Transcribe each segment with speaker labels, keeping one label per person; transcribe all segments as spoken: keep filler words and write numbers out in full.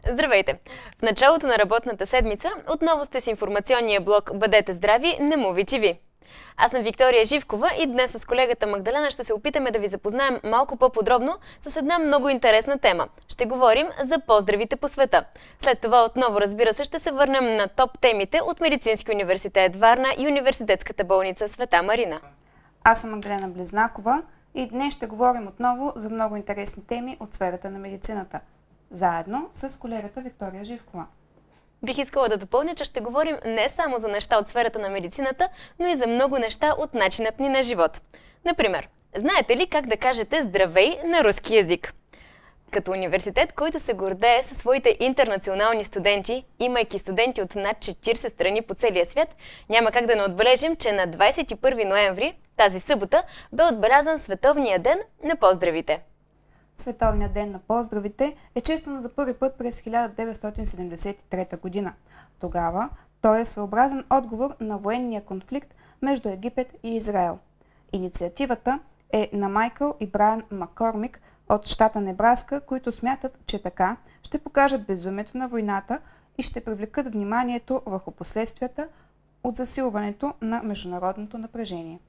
Speaker 1: Здравейте! В началото на работната седмица отново сте с информационния блок "Бъдете здрави, не му ви ви". Аз съм Виктория Живкова и днес с колегата Магдалена ще се опитаме да ви запознаем малко по-подробно с една много интересна тема. Ще говорим за поздравите по света. След това отново, разбира се, ще се върнем на топ темите от Медицински университет Варна и Университетската болница Света Марина.
Speaker 2: Аз съм Магдалена Близнакова и днес ще говорим отново за много интересни теми от сферата на медицината. Заедно с колегата Виктория Живкова.
Speaker 1: Бих искала да допълня, че ще говорим не само за неща от сферата на медицината, но и за много неща от начинът ни на живот. Например, знаете ли как да кажете "здравей" на руски език? Като университет, който се гордее със своите интернационални студенти, имайки студенти от над четиридесет страни по целия свят, няма как да не отбележим, че на двадесет и първи ноември, тази събота, бе отбелязан Световния ден на поздравите.
Speaker 2: Световният ден на поздравите е честван за първи път през хиляда деветстотин седемдесет и трета година. Тогава той е своеобразен отговор на военния конфликт между Египет и Израел. Инициативата е на Майкъл и Брайан Маккормик от щата Небраска, които смятат, че така ще покажат безумието на войната и ще привлекат вниманието върху последствията от засилването на международното напрежение.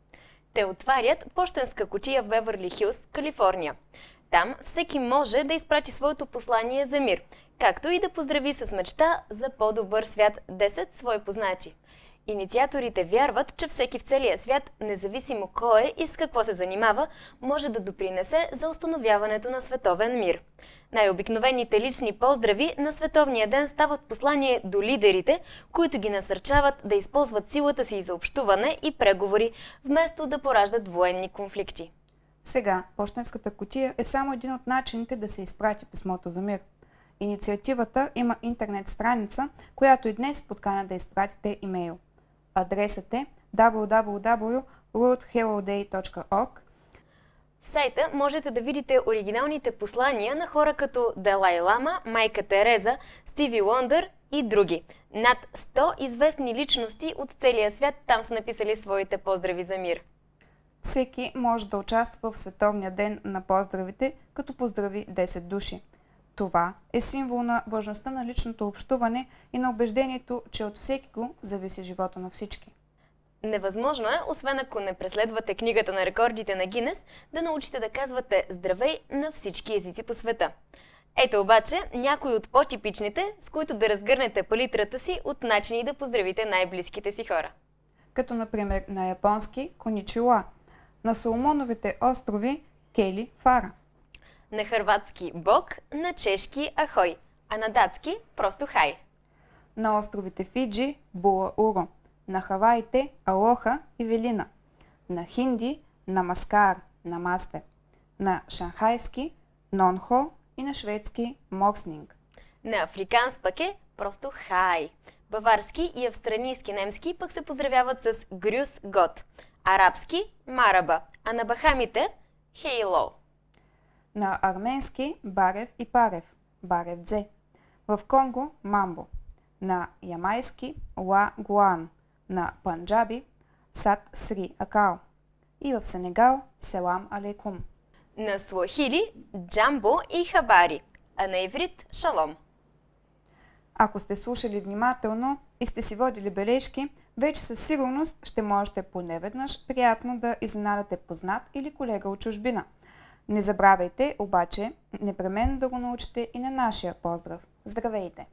Speaker 1: Те отварят пощенска кутия в Беверли Хилс, Калифорния. Там всеки може да изпрати своето послание за мир, както и да поздрави с мечта за по-добър свят десет свои познати. Инициаторите вярват, че всеки в целия свят, независимо кой е и с какво се занимава, може да допринесе за установяването на световен мир. Най-обикновените лични поздрави на Световния ден стават послание до лидерите, които ги насърчават да използват силата си за общуване и преговори, вместо да пораждат военни конфликти.
Speaker 2: Сега пощенската кутия е само един от начините да се изпрати писмото за мир. Инициативата има интернет страница, която и днес подканя да изпратите имейл. Адресът е дабъл ю дабъл ю дабъл ю точка world hello day точка org.
Speaker 1: В сайта можете да видите оригиналните послания на хора като Далай Лама, Майка Тереза, Стиви Уондър и други. Над сто известни личности от целия свят там са написали своите поздрави за мир.
Speaker 2: Всеки може да участва в Световния ден на поздравите, като поздрави десет души. Това е символ на важността на личното общуване и на убеждението, че от всеки го зависи живота на всички.
Speaker 1: Невъзможно е, освен ако не преследвате книгата на рекордите на Гинес, да научите да казвате "здравей" на всички езици по света. Ето обаче някои от по-типичните, с които да разгърнете палитрата си от начини да поздравите най-близките си хора.
Speaker 2: Като например на японски "коничуа", на Соломоновите острови "кели фара",
Speaker 1: на хърватски "бог", на чешки "ахой", а на датски просто "хай".
Speaker 2: На островите Фиджи "була уро", на Хаваите "алоха" и "велина", на хинди "намаскар", "намасте", на шанхайски "нонхо" и на шведски "мокснинг".
Speaker 1: На африканс пък е просто "хай". Баварски и австралийски немски пък се поздравяват с "грюс гот", арабски "мараба", а на Бахамите "хейло".
Speaker 2: На арменски "барев" и "парев", "барев дзе", в Конго "мамбо", на ямайски "ла гуан", на панджаби "сат сри акао" и в Сенегал "селам алейкум".
Speaker 1: На суахили "джамбо" и "хабари", а на иврит "шалом".
Speaker 2: Ако сте слушали внимателно и сте си водили бележки, вече със сигурност ще можете поне веднъж приятно да изненадате познат или колега от чужбина. Не забравяйте обаче непременно да го научите и на нашия поздрав. Здравейте!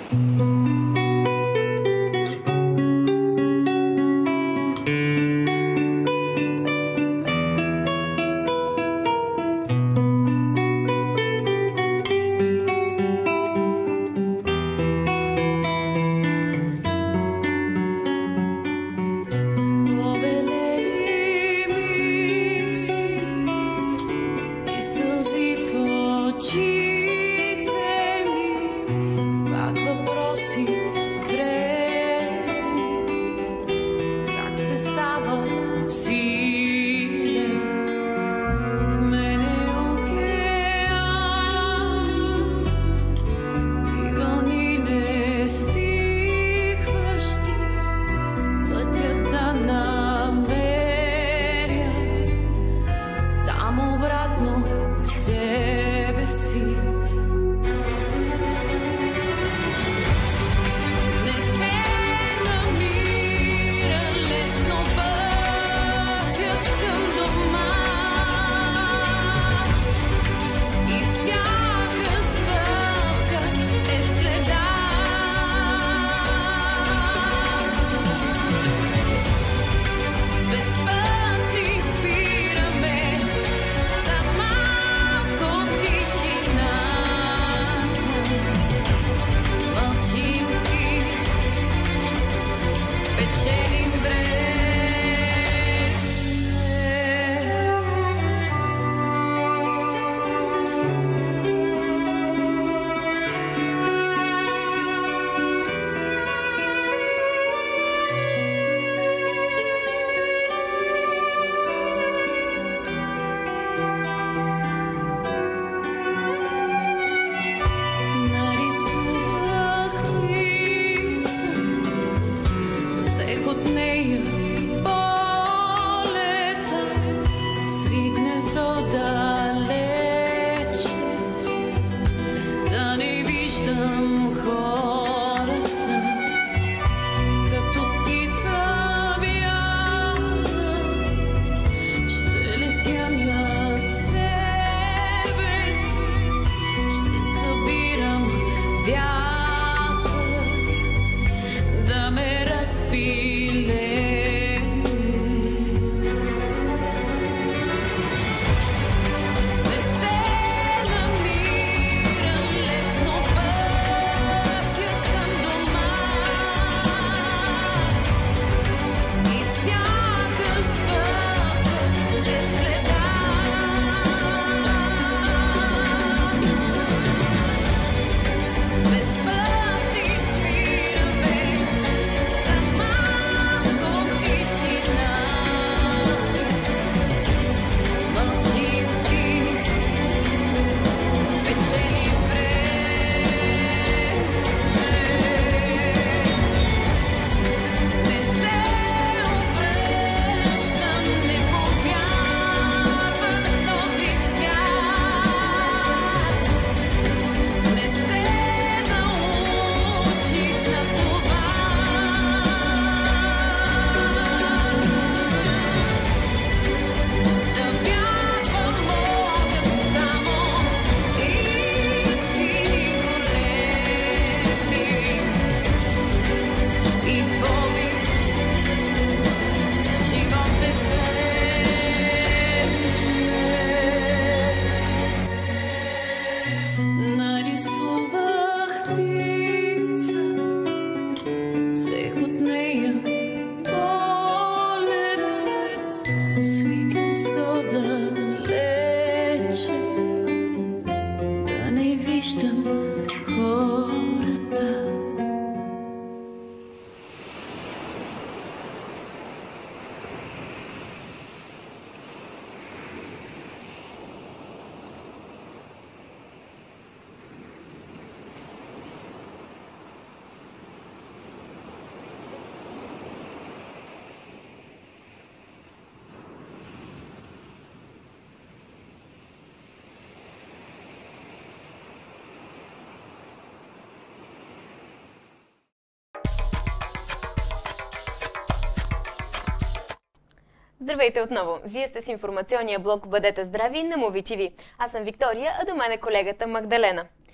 Speaker 1: Здравейте отново! Вие сте с информационния блок "Бъдете здрави" на Муви ТВ. Аз съм Виктория, а до мен е колегата Магдалена.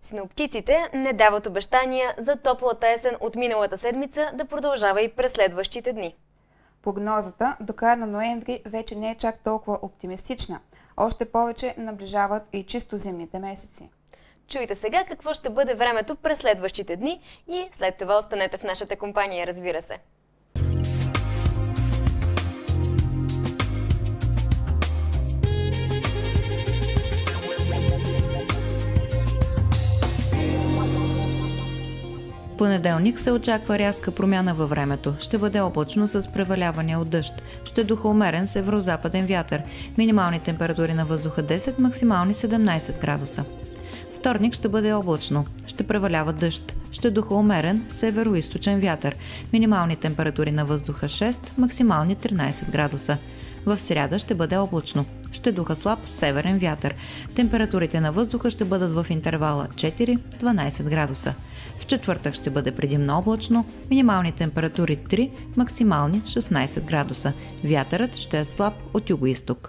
Speaker 1: Синоптиците не дават обещания за топлата есен от миналата седмица да продължава и през следващите дни.
Speaker 2: Прогнозата до края на ноември вече не е чак толкова оптимистична. Още повече наближават и чисто зимните месеци.
Speaker 1: Чуйте сега какво ще бъде времето през следващите дни и след това останете в нашата компания, разбира се.
Speaker 3: Понеделник се очаква рязка промяна във времето. Ще бъде облачно с преваляване от дъжд. Ще духа умерен северо-западен вятър. Минимални температури на въздуха десет, максимални седемнайсет градуса. Вторник ще бъде облачно. Ще превалява дъжд. Ще духа умерен северо-източен вятър. Минимални температури на въздуха шест, максимални тринайсет градуса. В сряда ще бъде облачно. Ще духа слаб северен вятър. Температурите на въздуха ще бъдат в интервала четири до дванайсет градуса. В четвъртък ще бъде предимно облачно, минимални температури три, максимални шестнайсет градуса. Вятърът ще е слаб от югоизток.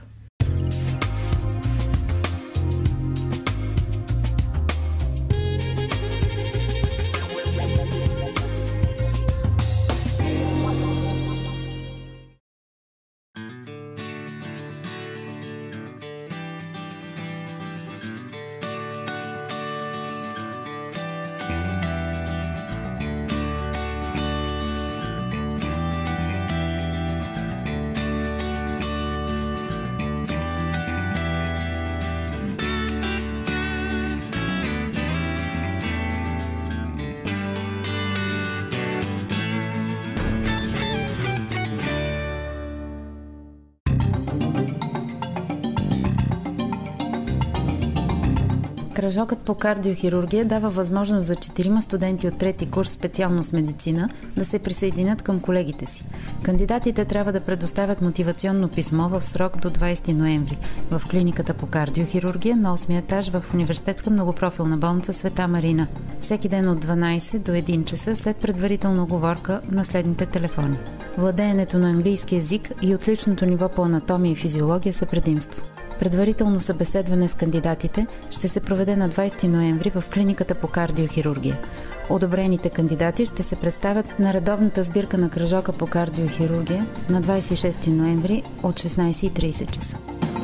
Speaker 4: Кръжокът по кардиохирургия дава възможност за четирима студенти от трети курс специалност медицина да се присъединят към колегите си. Кандидатите трябва да предоставят мотивационно писмо в срок до двайсети ноември в клиниката по кардиохирургия на осми етаж в Университетска многопрофилна болница Света Марина. Всеки ден от дванайсет до един часа след предварителна оговорка на следните телефони. Владеенето на английски език и отличното ниво по анатомия и физиология са предимство. Предварително събеседване с кандидатите ще се проведе на двайсети ноември в клиниката по кардиохирургия. Одобрените кандидати ще се представят на редовната сбирка на кръжока по кардиохирургия на двайсет и шести ноември от шестнайсет и трийсет часа.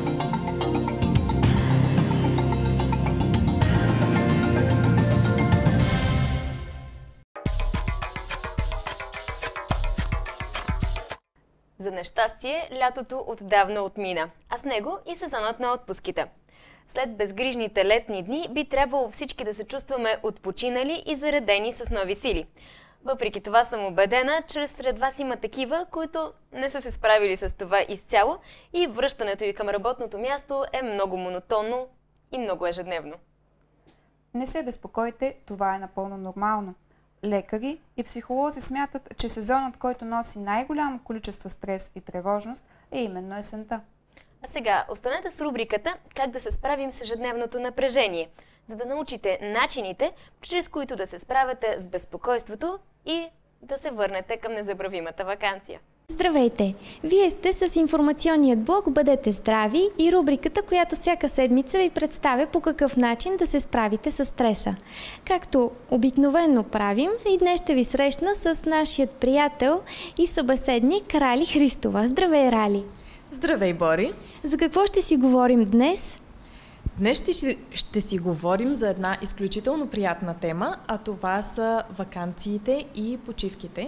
Speaker 1: За нещастие, лятото отдавна отмина, а с него и сезонът на отпуските. След безгрижните летни дни би трябвало всички да се чувстваме отпочинали и заредени с нови сили. Въпреки това съм убедена, че сред вас има такива, които не са се справили с това изцяло и връщането ви към работното място е много монотонно и много ежедневно.
Speaker 2: Не се безпокойте, това е напълно нормално. Лекари и психолози смятат, че сезонът, който носи най-голямо количество стрес и тревожност, е именно есента.
Speaker 1: А сега останете с рубриката «Как да се справим с ежедневното напрежение», за да научите начините, чрез които да се справяте с безпокойството и да се върнете към незабравимата ваканция.
Speaker 5: Здравейте! Вие сте с информационният блок «Бъдете здрави» и рубриката, която всяка седмица ви представя по какъв начин да се справите с стреса. Както обикновено правим, и днес ще ви срещна с нашият приятел и събеседник Рали Христова. Здравей, Рали!
Speaker 6: Здравей, Бори!
Speaker 5: За какво ще си говорим днес?
Speaker 6: Днес ще, ще си говорим за една изключително приятна тема, а това са ваканциите и почивките.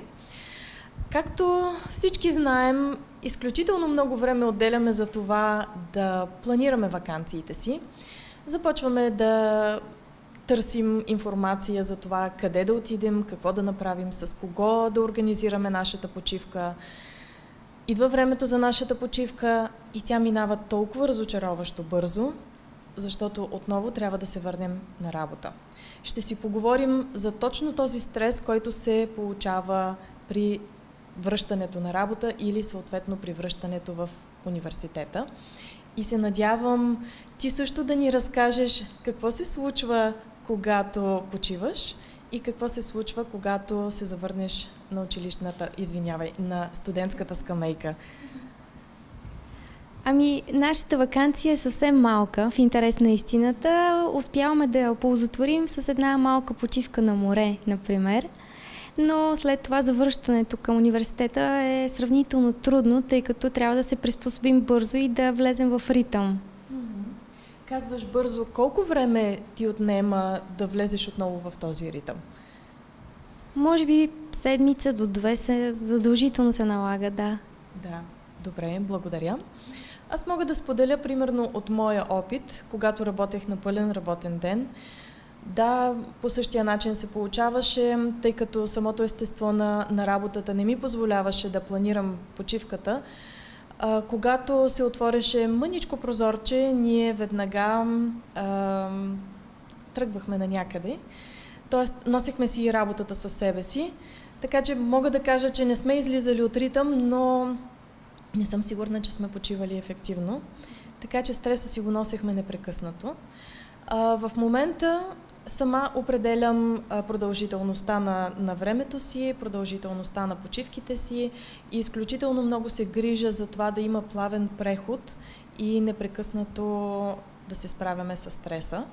Speaker 6: Както всички знаем, изключително много време отделяме за това да планираме ваканциите си. Започваме да търсим информация за това къде да отидем, какво да направим, с кого да организираме нашата почивка. Идва времето за нашата почивка и тя минава толкова разочароващо бързо, защото отново трябва да се върнем на работа. Ще си поговорим за точно този стрес, който се получава при връщането на работа или съответно при връщането в университета. И се надявам ти също да ни разкажеш какво се случва, когато почиваш и какво се случва, когато се завърнеш на училищната, извинявай, на студентската скамейка.
Speaker 5: Ами, нашата ваканция е съвсем малка, в интерес на истината. Успяваме да я оползотворим с една малка почивка на море, например. Но след това завръщането към университета е сравнително трудно, тъй като трябва да се приспособим бързо и да влезем в ритъм.
Speaker 6: Mm-hmm. Казваш бързо, колко време ти отнема да влезеш отново в този ритъм?
Speaker 5: Може би седмица до две се задължително се налага, да.
Speaker 6: Да, добре, благодаря. Аз мога да споделя примерно от моя опит, когато работех на пълен работен ден. Да, по същия начин се получаваше, тъй като самото естество на, на работата не ми позволяваше да планирам почивката. А, когато се отвореше мъничко прозорче, ние веднага а, тръгвахме на някъде. Тоест, носихме си и работата със себе си. Така че мога да кажа, че не сме излизали от ритъм, но не съм сигурна, че сме почивали ефективно. Така че стреса си го носихме непрекъснато. А, в момента сама определям а, продължителността на, на времето си, продължителността на почивките си и изключително много се грижа за това да има плавен преход и непрекъснато да се справяме с стреса.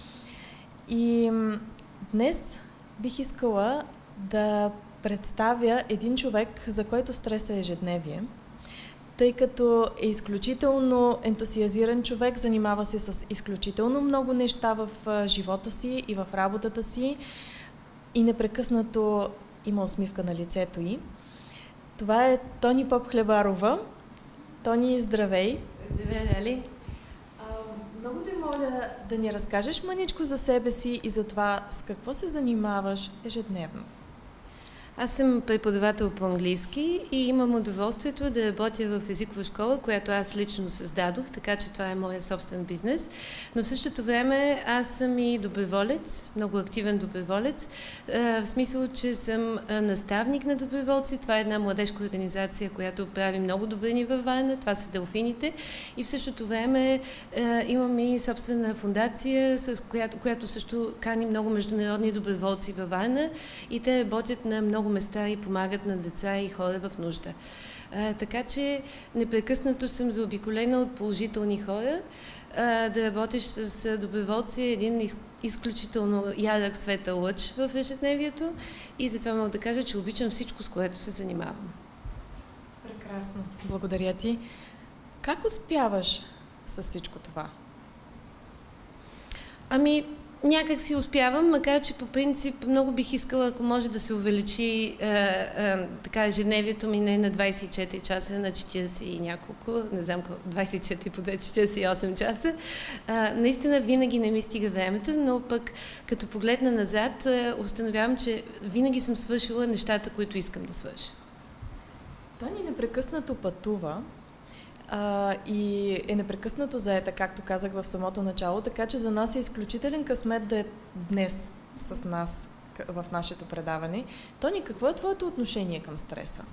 Speaker 6: И днес бих искала да представя един човек, за който стреса е ежедневие, тъй като е изключително ентусиазиран човек, занимава се с изключително много неща в живота си и в работата си и непрекъснато има усмивка на лицето й. Това е Тони Попхлебарова. Тони, здравей!
Speaker 7: Здравей, Али!
Speaker 6: Много те моля да ни разкажеш мъничко за себе си и за това с какво се занимаваш ежедневно.
Speaker 7: Аз съм преподавател по английски и имам удоволствието да работя в езикова школа, която аз лично създадох, така че това е моя собствен бизнес. Но в същото време аз съм и доброволец, много активен доброволец, в смисъл, че съм наставник на доброволци. Това е една младежка организация, която прави много добрини във Варна, това са Делфините. И в същото време имам и собствена фондация, с която, която също кани много международни доброволци във Варна и те работят на много места и помагат на деца и хора в нужда. А, така че непрекъснато съм заобиколена от положителни хора. А, да работиш с доброволци е един из, изключително ярък светъл лъч в ежедневието и затова мога да кажа, че обичам всичко, с което се занимавам.
Speaker 6: Прекрасно. Благодаря ти. Как успяваш с всичко това?
Speaker 7: Ами, някак си успявам, макар че по принцип много бих искала, ако може да се увеличи е, е, така ежедневието ми не на двайсет и четири часа, на четирийсет и няколко, не знам колко, двайсет и четири по две, четирийсет и осем часа. Е, наистина винаги не ми стига времето, но пък като погледна назад, е, установявам, че винаги съм свършила нещата, които искам да свърша.
Speaker 6: Той ни непрекъснато пътува. Uh, и е непрекъснато заета, както казах в самото начало, така че за нас е изключителен късмет да е днес с нас в нашето предаване. Тони, какво е твоето отношение към стреса?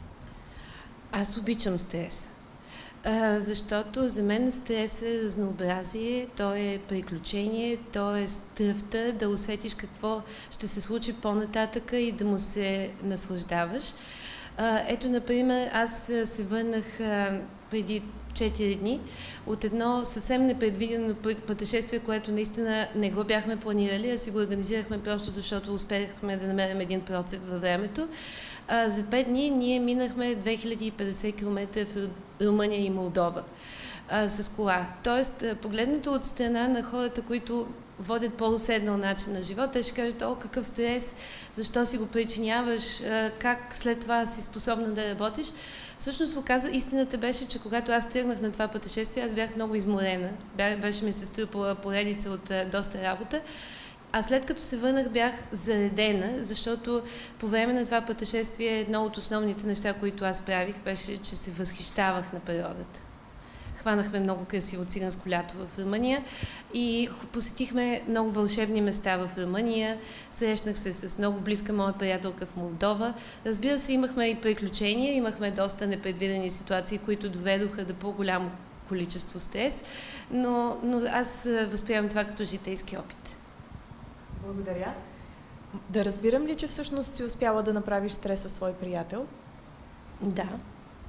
Speaker 7: Аз обичам стрес, uh, защото за мен стрес е разнообразие, то е приключение, то е стръвта да усетиш какво ще се случи по-нататъка и да му се наслаждаваш. Uh, ето, например, аз се върнах uh, преди четири дни от едно съвсем непредвидено пътешествие, което наистина не го бяхме планирали, а си го организирахме просто защото успехме да намерим един процеп във времето. А, за пет дни ние минахме две хиляди и петдесет километра в Румъния и Молдова а, с кола. Тоест, погледнато от страна на хората, които водят по-уседнал начин на живот, те ще кажат: о, какъв стрес, защо си го причиняваш, как след това си способна да работиш. Всъщност, оказа, истината беше, че когато аз тръгнах на това пътешествие, аз бях много изморена. Беше ми се струпала поредица от доста работа. А след като се върнах, бях заредена, защото по време на това пътешествие едно от основните неща, които аз правих, беше, че се възхищавах на природата. Хванахме много красиво циганско лято в Румъния и посетихме много вълшебни места в Румъния. Срещнах се с много близка моя приятелка в Молдова. Разбира се, имахме и приключения, имахме доста непредвидени ситуации, които доведоха до по-голямо количество стрес, но, но аз възприемам това като житейски опит.
Speaker 6: Благодаря. Да разбирам ли, че всъщност си успяла да направиш стрес със свой приятел?
Speaker 7: Да.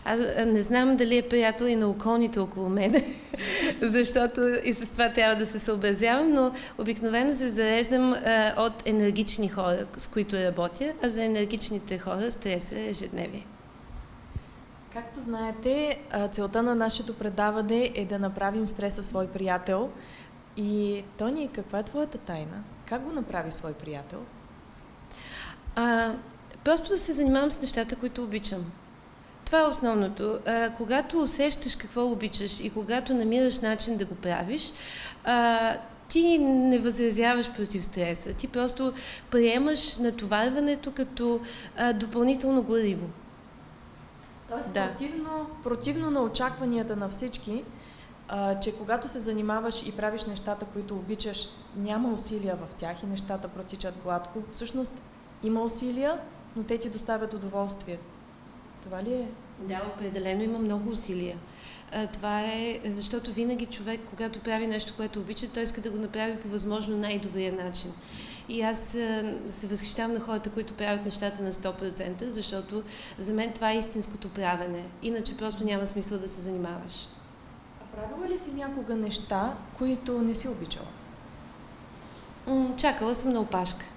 Speaker 7: Аз не знам дали е приятел и на околните около мен, защото и с това трябва да се съобразявам, но обикновено се зареждам а, от енергични хора, с които работя, а за енергичните хора стресът е ежедневие.
Speaker 6: Както знаете, целта на нашето предаване е да направим стреса свой приятел. И, Тони, каква е твоята тайна? Как го направи свой приятел?
Speaker 7: А, просто да се занимавам с нещата, които обичам. Това е основното. А, когато усещаш какво обичаш и когато намираш начин да го правиш, а, ти не възразяваш против стреса. Ти просто приемаш натоварването като а, допълнително гориво.
Speaker 6: Тоест,
Speaker 7: да.
Speaker 6: противно, противно на очакванията на всички, а, че когато се занимаваш и правиш нещата, които обичаш, няма усилия в тях и нещата протичат гладко. Всъщност има усилия, но те ти доставят удоволствие. Това ли е?
Speaker 7: Да, определено има много усилия. А, това е, защото винаги човек, когато прави нещо, което обича, той иска да го направи по възможно най-добрия начин. И аз а, се възхищавам на хората, които правят нещата на сто процента, защото за мен това е истинското правене. Иначе просто няма смисъл да се занимаваш.
Speaker 6: А правила ли си някога неща, които не си обичала?
Speaker 7: М- чакала съм на опашка.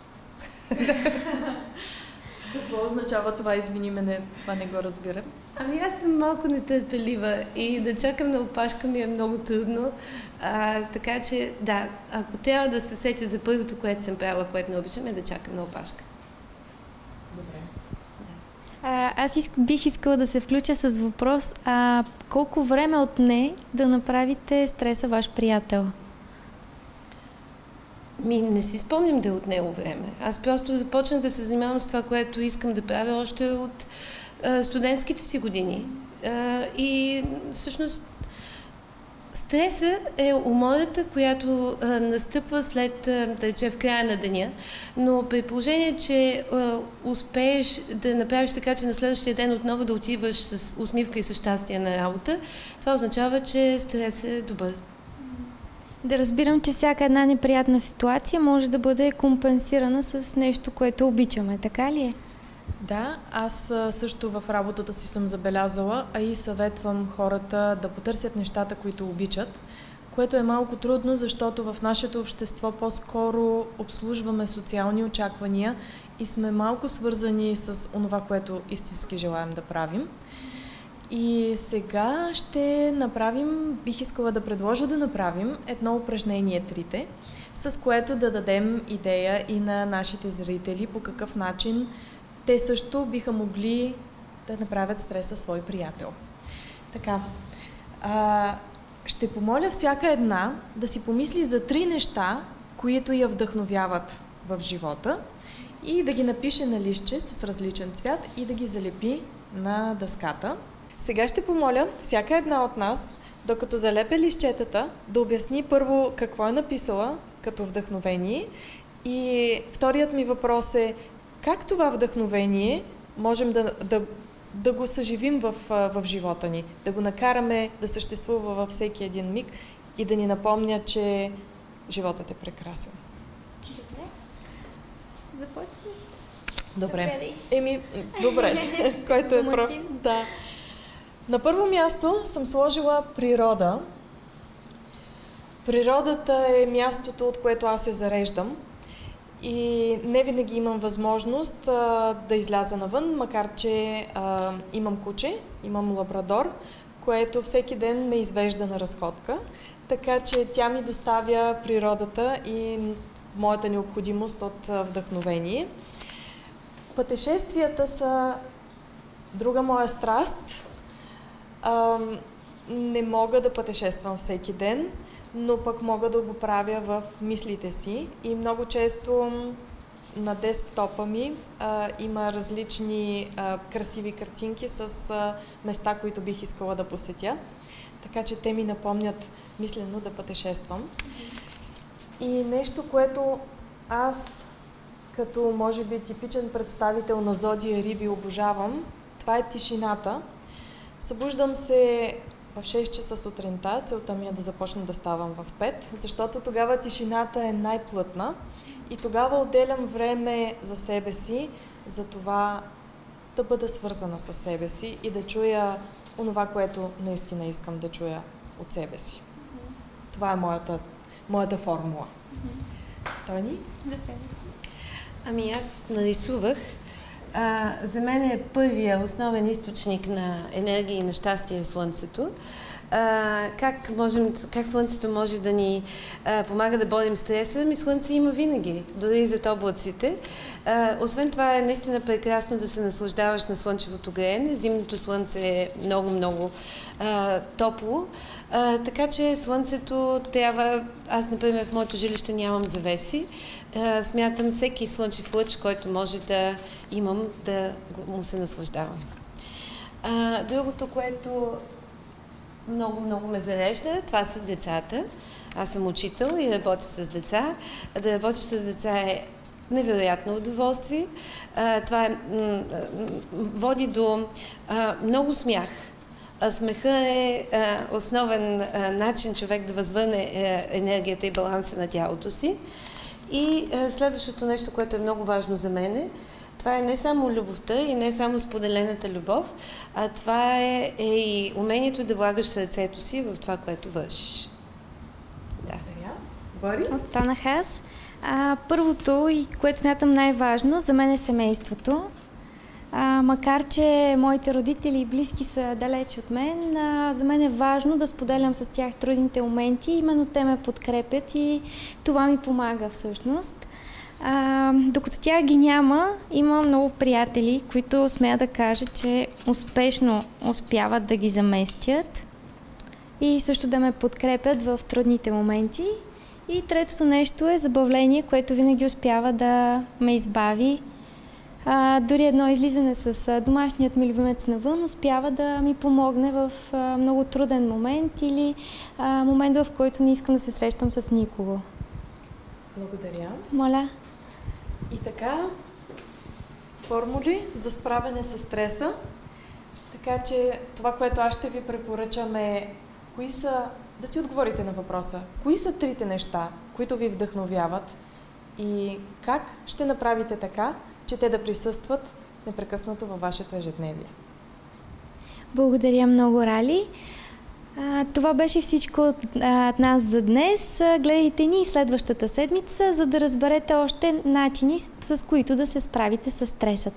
Speaker 6: Какво означава това? Извини мене, това не го разбирам.
Speaker 7: Ами аз съм малко нетърпелива и да чакам на опашка ми е много трудно. А, така че, да, ако трябва да се сетя за първото, което съм правила, което не обичам, е да чакам на опашка.
Speaker 6: Добре.
Speaker 5: А, аз иск, бих искала да се включа с въпрос, а колко време отне да направите стреса ваш приятел?
Speaker 7: Ми, не си спомням да е от него време. Аз просто започнах да се занимавам с това, което искам да правя още от а, студентските си години. А, и всъщност стресът е умората, която а, настъпва след, а, да рече, в края на деня, но при положение, че а, успееш да направиш така, че на следващия ден отново да отиваш с усмивка и с щастие на работа, това означава, че стресът е добър.
Speaker 5: Да разбирам, че всяка една неприятна ситуация може да бъде компенсирана с нещо, което обичаме, така ли е?
Speaker 6: Да, аз също в работата си съм забелязала, а и съветвам хората да потърсят нещата, които обичат, което е малко трудно, защото в нашето общество по-скоро обслужваме социални очаквания и сме малко свързани с онова, което истински желаем да правим. И сега ще направим, бих искала да предложа да направим едно упражнение трите, с което да дадем идея и на нашите зрители по какъв начин те също биха могли да направят стреса свой приятел. Така, а, ще помоля всяка една да си помисли за три неща, които я вдъхновяват в живота и да ги напише на листче с различен цвят и да ги залепи на дъската. Сега ще помоля всяка една от нас, докато залепя листчетата, да обясни първо какво е написала като вдъхновение и вторият ми въпрос е как това вдъхновение можем да, да, да го съживим в, в живота ни, да го накараме да съществува във всеки един миг и да ни напомня, че животът е прекрасен.
Speaker 5: Добре. Започни.
Speaker 6: Добре. Еми, добре. Който е прав. Да. На първо място съм сложила природа. Природата е мястото, от което аз се зареждам. И не винаги имам възможност а, да изляза навън, макар че а, имам куче, имам лабрадор, което всеки ден ме извежда на разходка. Така че тя ми доставя природата и моята необходимост от а, вдъхновение. Пътешествията са друга моя страст. А, не мога да пътешествам всеки ден, но пък мога да го правя в мислите си и много често на десктопа ми а, има различни а, красиви картинки с а, места, които бих искала да посетя, така че те ми напомнят мислено да пътешествам. И нещо, което аз като може би типичен представител на зодия Риби обожавам, това е тишината. Събуждам се в шест часа сутринта, целта ми е да започна да ставам в пет, защото тогава тишината е най-плътна и тогава отделям време за себе си, за това да бъда свързана с себе си и да чуя онова, което наистина искам да чуя от себе си. Това е моята, моята формула. Тони?
Speaker 7: Ами аз нарисувах. А, за мен е първия основен източник на енергия и на щастие е Слънцето. А, как, можем, как Слънцето може да ни а, помага да борим стреса? Ми Слънце има винаги, дори и зад облаците. А, освен това е наистина прекрасно да се наслаждаваш на слънчевото греене. Зимното слънце е много-много топло. А, така че Слънцето трябва... Аз, например, в моето жилище нямам завеси. А, смятам всеки слънчев лъч, който може да имам, да му се наслаждавам. А, другото, което много-много ме зарежда, това са децата. Аз съм учител и работя с деца. Да работиш с деца е невероятно удоволствие. А, това е, води до а, много смях. А смеха е а, основен а, начин човек да възвърне а, енергията и баланса на тялото си. И а, следващото нещо, което е много важно за мен, това е не само любовта и не само споделената любов, а това е, е и умението да влагаш сърцето си в това, което вършиш. Да.
Speaker 6: Бори?
Speaker 5: Останах аз. А, първото, и което смятам най-важно, за мен е семейството. А, макар че моите родители и близки са далеч от мен, а, за мен е важно да споделям с тях трудните моменти. Именно те ме подкрепят и това ми помага всъщност. А, докато тях ги няма, има много приятели, които смея да кажа, че успешно успяват да ги заместят и също да ме подкрепят в трудните моменти. И третото нещо е забавление, което винаги успява да ме избави. А, дори едно излизане с а, домашният ми любимец навън успява да ми помогне в а, много труден момент или а, момент, в който не искам да се срещам с никого.
Speaker 6: Благодаря.
Speaker 5: Моля.
Speaker 6: И така, формули за справяне с стреса. Така че това, което аз ще ви препоръчам е, кои са, да си отговорите на въпроса, кои са трите неща, които ви вдъхновяват и как ще направите така, че те да присъстват непрекъснато във вашето ежедневие.
Speaker 5: Благодаря много, Рали. А, това беше всичко от а, нас за днес. А, гледайте ни следващата седмица, за да разберете още начини, с, с които да се справите с стресът.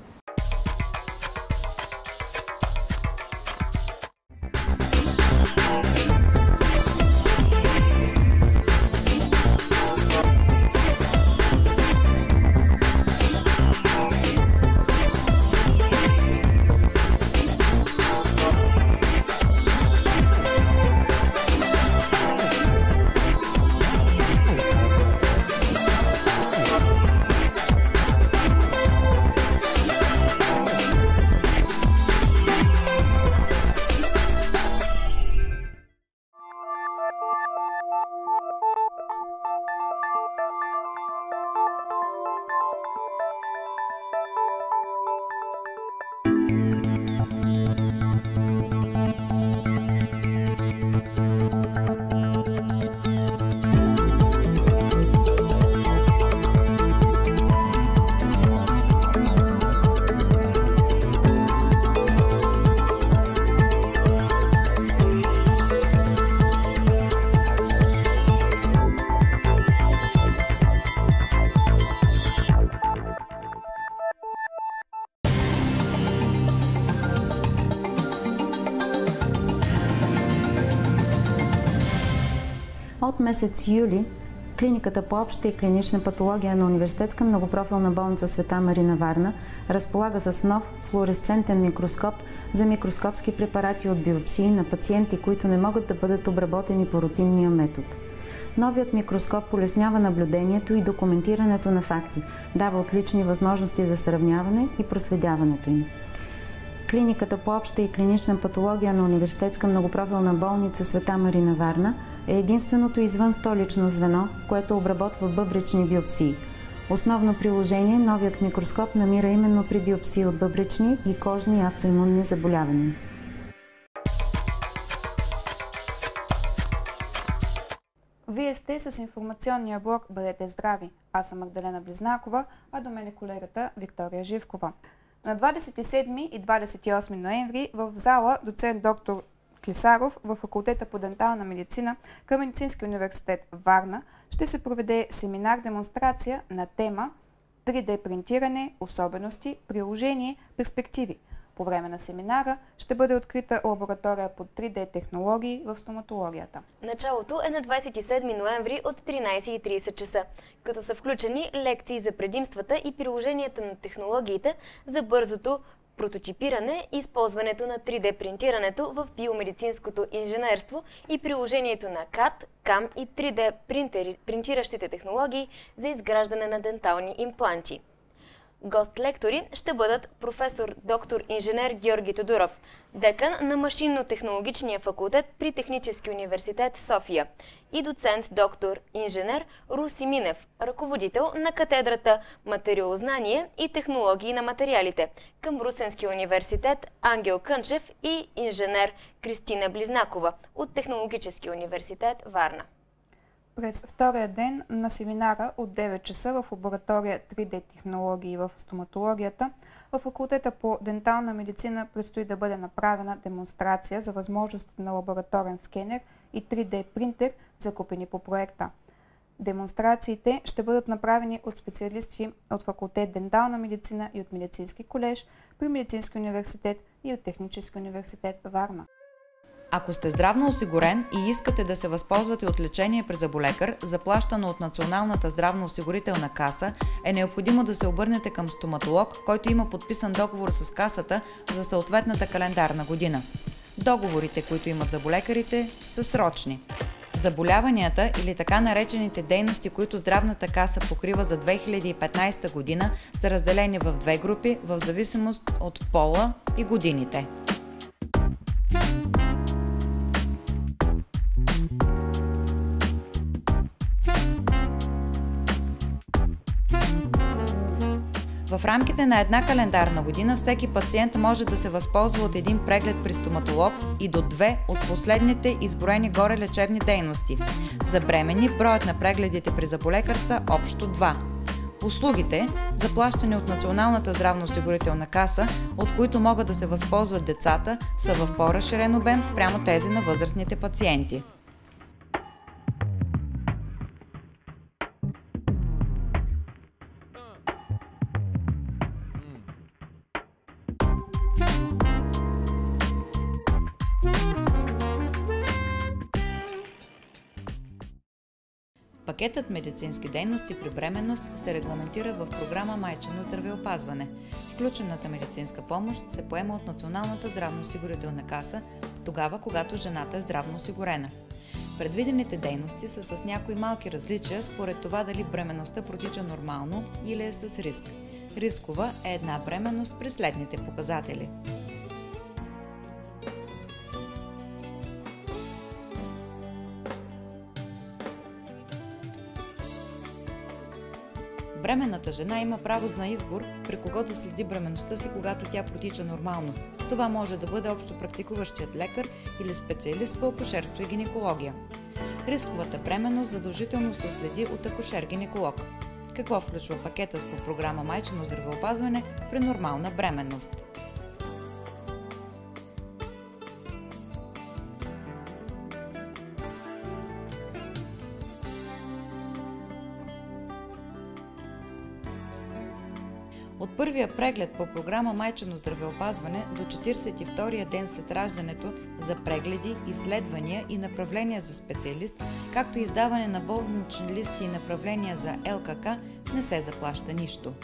Speaker 4: От месец юли Клиниката по обща и клинична патология на Университетска многопрофилна болница Света Марина Варна разполага с нов флуоресцентен микроскоп за микроскопски препарати от биопсии на пациенти, които не могат да бъдат обработени по рутинния метод. Новият микроскоп улеснява наблюдението и документирането на факти, дава отлични възможности за сравняване и проследяването им. Клиниката по обща и клинична патология на Университетска многопрофилна болница Света Марина Варна е единственото извън столично звено, което обработва бъбречни биопсии. Основно приложение новият микроскоп намира именно при биопсии от бъбречни и кожни автоимунни заболявания.
Speaker 2: Вие сте с информационния блок "Бъдете здрави". Аз съм Магдалена Близнакова, а до мен е колегата Виктория Живкова. На двадесет и седми и двадесет и осми ноември в зала доцент доктор Клисаров във факултета по дентална медицина към Медицинския университет Варна ще се проведе семинар-демонстрация на тема три Д принтиране, особености, приложение, перспективи. По време на семинара ще бъде открита лаборатория по три Д технологии в стоматологията.
Speaker 1: Началото е на двадесет и седми ноември от тринадесет и тридесет часа, като са включени лекции за предимствата и приложенията на технологиите за бързото прототипиране и използването на три Д принтирането в биомедицинското инженерство и приложението на кад, кам и три Д принтери, принтиращите технологии за изграждане на дентални импланти. Гост-лектори ще бъдат професор доктор инженер Георги Тодоров, декан на машинно-технологичния факултет при Технически университет София и доцент доктор инженер Руси Минев, ръководител на катедрата Материалознание и технологии на материалите към Русенския университет Ангел Кънчев и инженер Кристина Близнакова от Технологическия университет Варна.
Speaker 2: През втория ден на семинара от девет часа в лаборатория три Д технологии в стоматологията в факултета по дентална медицина предстои да бъде направена демонстрация за възможностите на лабораторен скенер и три Д принтер, закупени по проекта. Демонстрациите ще бъдат направени от специалисти от факултет дентална медицина и от медицински колеж при Медицински университет и от Технически университет Варна.
Speaker 3: Ако сте здравно осигурен и искате да се възползвате от лечение при зъболекар, заплащано от Националната здравноосигурителна каса, е необходимо да се обърнете към стоматолог, който има подписан договор с касата за съответната календарна година. Договорите, които имат зъболекарите, са срочни. Заболяванията или така наречените дейности, които здравната каса покрива за две хиляди и петнадесета година, са разделени в две групи в зависимост от пола и годините. В рамките на една календарна година всеки пациент може да се възползва от един преглед при стоматолог и до две от последните изброени горе лечебни дейности. За бременни броят на прегледите при зъболекар са общо два. Услугите, заплащани от Националната здравноосигурителна каса, от които могат да се възползват децата, са в по-разширен обем спрямо тези на възрастните пациенти. Пакетът медицински дейности при бременност се регламентира в програма Майчино здравеопазване. Включената медицинска помощ се поема от Националната здравноосигурителна каса тогава, когато жената е здравно осигурена. Предвидените дейности са с някои малки различия според това дали бременността протича нормално или е с риск. Рискова е една бременност при следните показатели. Бременната жена има право на избор при кого да следи бременността си, когато тя протича нормално. Това може да бъде общопрактикуващият лекар или специалист по акушерство и гинекология. Рисковата бременност задължително се следи от акушер-гинеколог. Какво включва пакетът по програма Майчино здравеопазване при нормална бременност? От първия преглед по програма Майчино здравеопазване до четиридесет и втория ден след раждането за прегледи, изследвания и направления за специалист, както и издаване на болнични листи и направления за Ел Ка Ка, не се заплаща нищо.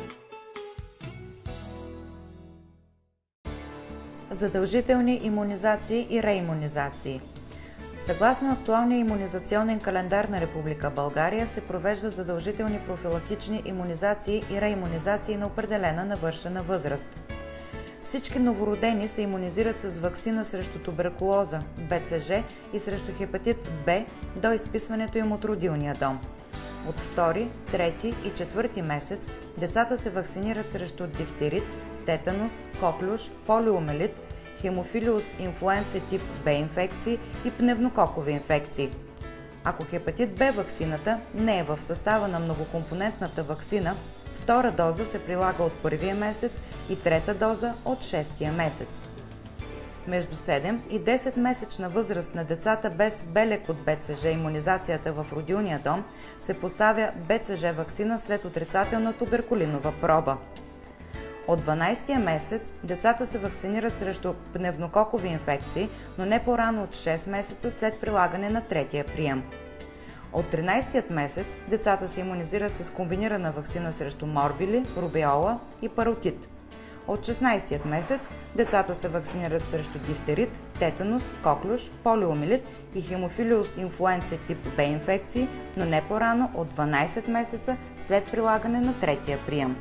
Speaker 3: Задължителни имунизации и реимунизации. Съгласно актуалния имунизационен календар на Република България се провеждат задължителни профилактични имунизации и реимунизации на определена навършена възраст. Всички новородени се имунизират с ваксина срещу туберкулоза, Б Ц Ж и срещу хепатит Б до изписването им от родилния дом. От втори, трети и четвърти месец децата се вакцинират срещу дифтерит, тетанус, коклюш, полиомелит, хемофилиус инфлуенца тип Б инфекции и пневмококови инфекции. Ако хепатит Б ваксината не е в състава на многокомпонентната ваксина,
Speaker 8: втора доза се прилага от първия месец и трета доза от шестия месец. Между седем и десет месечна възраст на децата без белег от Б Ц Ж имунизацията в родилния дом се поставя Б Ц Ж ваксина след отрицателна туберкулинова проба. От дванадесетия месец децата се вакцинират срещу пневмококови инфекции, но не по-рано от шест месеца след прилагане на третия прием. От тринадесетият месец децата се имунизират с комбинирана ваксина срещу морбили, рубеола и паротит. От шестнадесетият месец децата се вакцинират срещу дифтерит, тетанус, коклюш, полиомиелит и хемофилиус инфлуенция тип Б инфекции, но не по-рано от дванадесет месеца след прилагане на третия прием.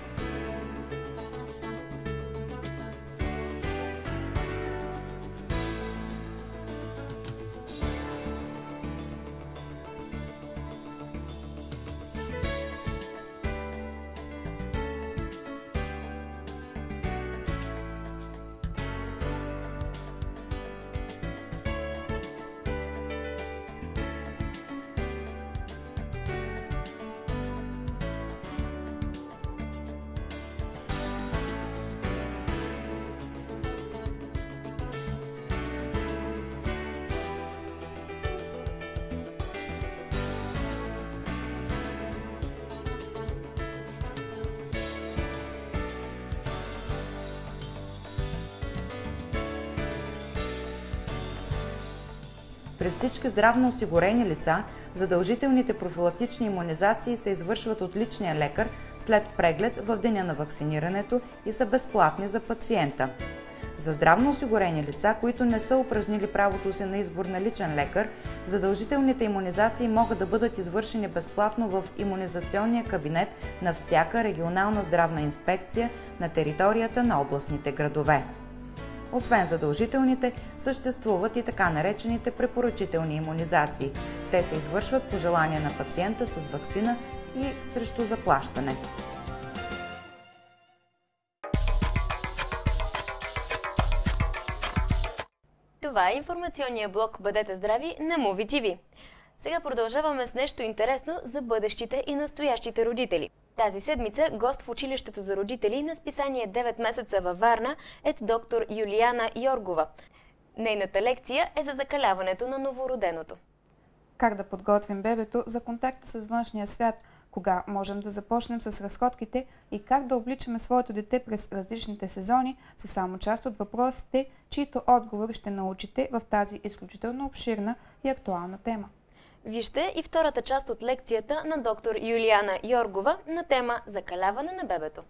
Speaker 8: При всички здравно осигурени лица, задължителните профилактични имунизации се извършват от личния лекар след преглед в деня на вакцинирането и са безплатни за пациента. За здравно осигурени лица, които не са упражнили правото си на избор на личен лекар, задължителните имунизации могат да бъдат извършени безплатно в имунизационния кабинет на всяка регионална здравна инспекция на територията на областните градове. Освен задължителните, съществуват и така наречените препоръчителни имунизации. Те се извършват по желание на пациента с ваксина и срещу заплащане.
Speaker 1: Това е информационния блок "Бъдете здрави" на Муви Ти Ви. Сега продължаваме с нещо интересно за бъдещите и настоящите родители. Тази седмица гост в училището за родители на списание девет месеца във Варна е доктор Юлияна Йоргова. Нейната лекция е за закаляването на новороденото.
Speaker 2: Как да подготвим бебето за контакта с външния свят, кога можем да започнем с разходките и как да обличаме своето дете през различните сезони са само част от въпросите, чието отговори ще научите в тази изключително обширна и актуална тема.
Speaker 1: Вижте и втората част от лекцията на доктор Юлияна Йоргова на тема "Закаляване на бебето".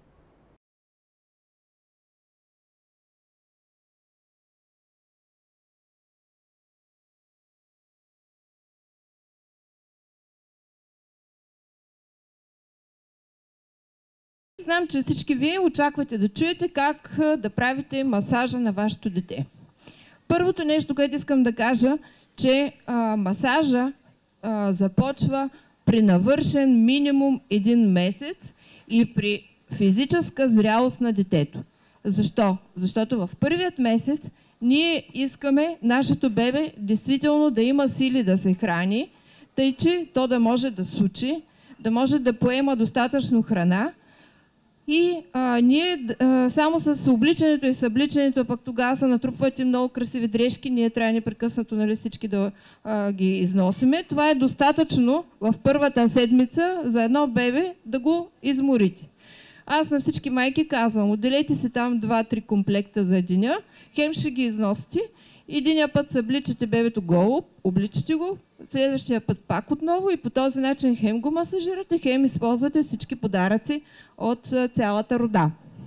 Speaker 9: Знам, че всички вие очаквате да чуете как да правите масажа на вашето дете. Първото нещо, което искам да кажа, че а, масажа а, започва при навършен минимум един месец и при физическа зрялост на детето. Защо? Защото в първият месец ние искаме нашето бебе действително да има сили да се храни, тъй че то да може да сучи, да може да поема достатъчно храна. И а, ние а, само с обличането и събличането, пък тогава се натрупват и много красиви дрежки, ние трябва непрекъснато, нали, всички да а, ги износиме. Това е достатъчно в първата седмица за едно бебе да го изморите. Аз на всички майки казвам, отделете си там два-три комплекта за деня, хем ще ги износите, единия път събличате бебето голо, обличате го, следващия път пак отново и по този начин хем го масажирате, хем използвате всички подаръци от цялата рода.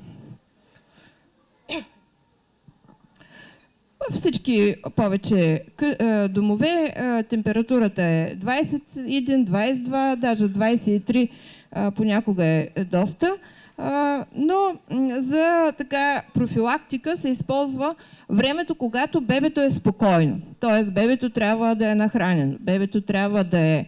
Speaker 9: Във всички повече домове температурата е двадесет и един, двадесет и два, даже двадесет и три понякога е доста. Но за така профилактика се използва времето, когато бебето е спокойно. Тоест бебето трябва да е нахранено, бебето трябва да, е,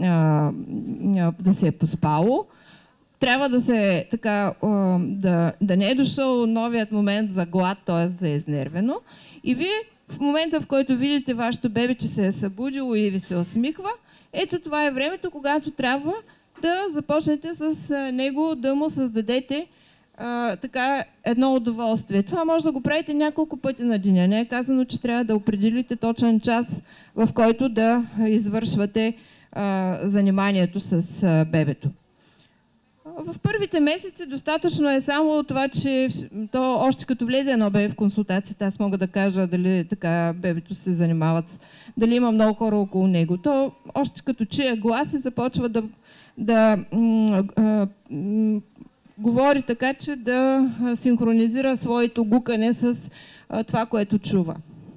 Speaker 9: да се е поспало, трябва да, се, така, да, да не е дошъл новият момент за глад, т.е. да е изнервено. И вие в момента, в който видите вашето бебе, че се е събудило и ви се усмихва, ето това е времето, когато трябва да започнете с него да му създадете а, така едно удоволствие. Това може да го правите няколко пъти на деня. Не е казано, че трябва да определите точен час, в който да извършвате а, заниманието с а, бебето. В първите месеци достатъчно е само това, че то още като влезе едно бебе в консултацията, аз мога да кажа дали така бебето се занимават, дали има много хора около него. То още като чуе глас и започва да, да м- м- м- говори така, че да синхронизира своето гукане с а, това, което чува.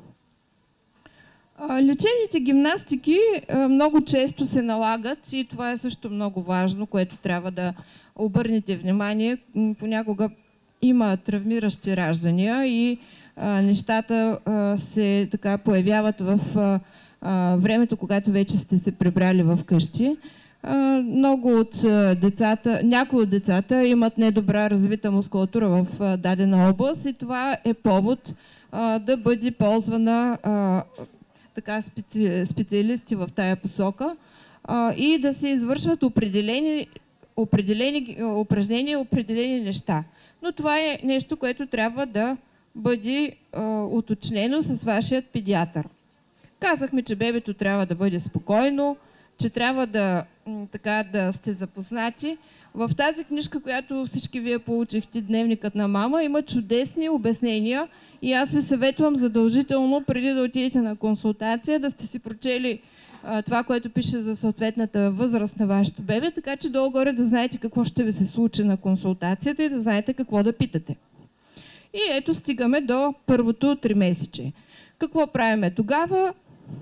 Speaker 9: Лечебните гимнастики много често се налагат и това е също много важно, което трябва да обърнете внимание. Понякога има травмиращи раждания и а, нещата а, се така появяват в а, времето, когато вече сте се прибрали в къщи. А, много от а, децата, някои от децата имат недобра развита мускулатура в а, дадена област и това е повод а, да бъде ползвана а, така специ, специалисти в тая посока а, и да се извършват определени, определени упражнения, определени неща. Но това е нещо, което трябва да бъде а, уточнено с вашият педиатър. Казахме, че бебето трябва да бъде спокойно, че трябва да, така, да сте запознати. В тази книжка, която всички вие получихте, Дневникът на мама, има чудесни обяснения и аз ви съветвам задължително, преди да отидете на консултация, да сте си прочели а, това, което пише за съответната възраст на вашето бебе, така че долу-горе да знаете какво ще ви се случи на консултацията и да знаете какво да питате. И ето стигаме до първото тримесечие. Какво правиме тогава?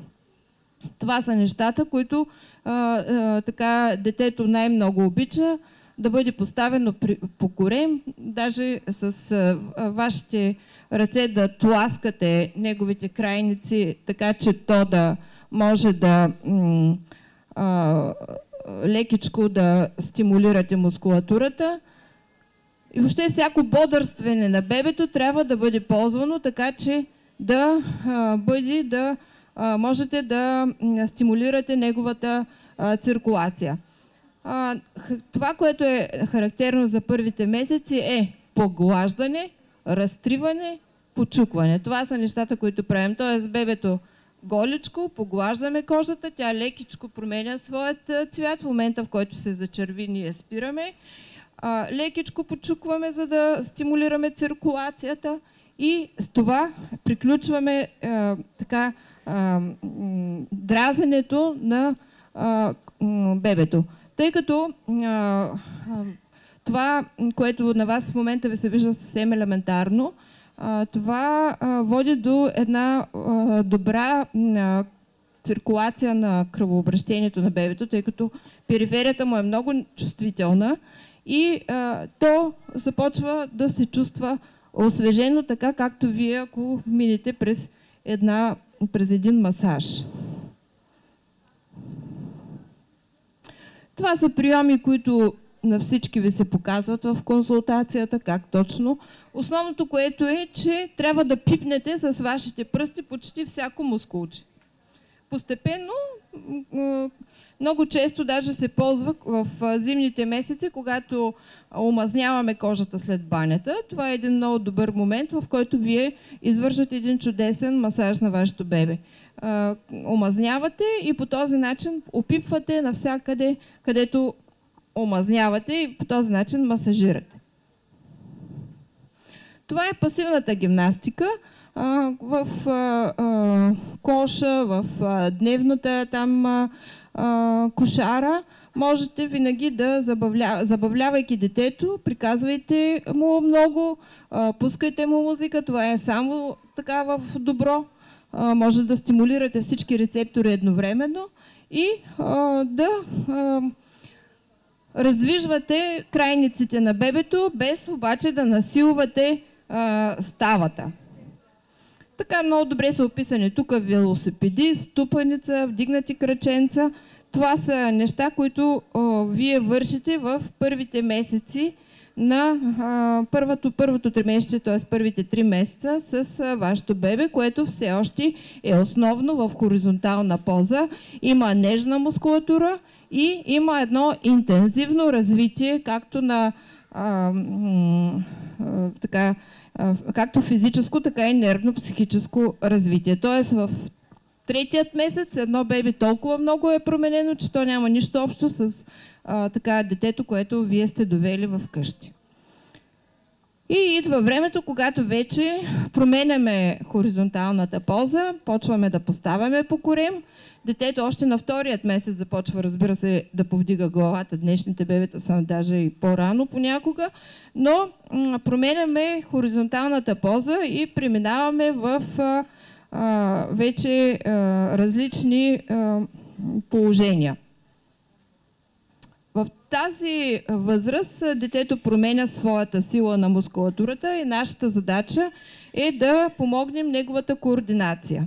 Speaker 9: Това са нещата, които а, а, така детето най-много обича, да бъде поставено при, по корем, даже с а, вашите ръце да тласкате неговите крайници, така че то да може да м, а, лекичко да стимулирате мускулатурата. И въобще всяко бодърстване на бебето трябва да бъде ползвано, така че да а, бъде да а, можете да стимулирате неговата а, циркулация. А, това, което е характерно за първите месеци, е поглаждане, разтриване, почукване. Това са нещата, които правим. Тоест бебето голичко, поглаждаме кожата, тя лекичко променя своят цвят. В момента, в който се зачерви, ние спираме. А, лекичко почукваме, за да стимулираме циркулацията и с това приключваме а, така а, дразенето на а, бебето. Тъй като а, а, това, което на вас в момента ви се вижда съвсем елементарно, а, това а, води до една а, добра а, циркулация на кръвообращението на бебето, тъй като периферията му е много чувствителна и а, то започва да се чувства освежено, така както вие, ако минете през, една, през един масаж. Това са приеми, които на всички ви се показват в консултацията, как точно. Основното, което е, че трябва да пипнете с вашите пръсти почти всяко мускулче. Постепенно, много често даже се ползва в зимните месеци, когато омазняваме кожата след банята. Това е един много добър момент, в който вие извършвате един чудесен масаж на вашето бебе. Омазнявате и по този начин опипвате навсякъде, където омазнявате и по този начин масажирате. Това е пасивната гимнастика. А, в а, а, коша, в а, дневната там а, а, кошара можете винаги да забавля, забавлявайки детето, приказвайте му много, а, пускайте му музика, това е само така в добро. А, може да стимулирате всички рецептори едновременно и а, да а, раздвижвате крайниците на бебето, без обаче да насилвате а, ставата. Така много добре са описани тук велосипедист, ступаница, вдигнати краченца. Това са неща, които а, вие вършите в първите месеци на а, първото, първото тримесечие, т.е. първите три месеца с а, вашето бебе, което все още е основно в хоризонтална поза. Има нежна мускулатура и има едно интензивно развитие, както на а, м, а, така, а, както физическо, така и нервно-психическо развитие. Тоест в третият месец едно беби толкова много е променено, че то няма нищо общо с а, така, детето, което вие сте довели в къщи. И идва времето, когато вече променяме хоризонталната поза, почваме да поставяме по корем. Детето още на вторият месец започва, разбира се, да повдига главата. Днешните бебета са даже и по-рано понякога, но променяме хоризонталната поза и преминаваме в а, а, вече а, различни а, положения. В тази възраст детето променя своята сила на мускулатурата и нашата задача е да помогнем неговата координация.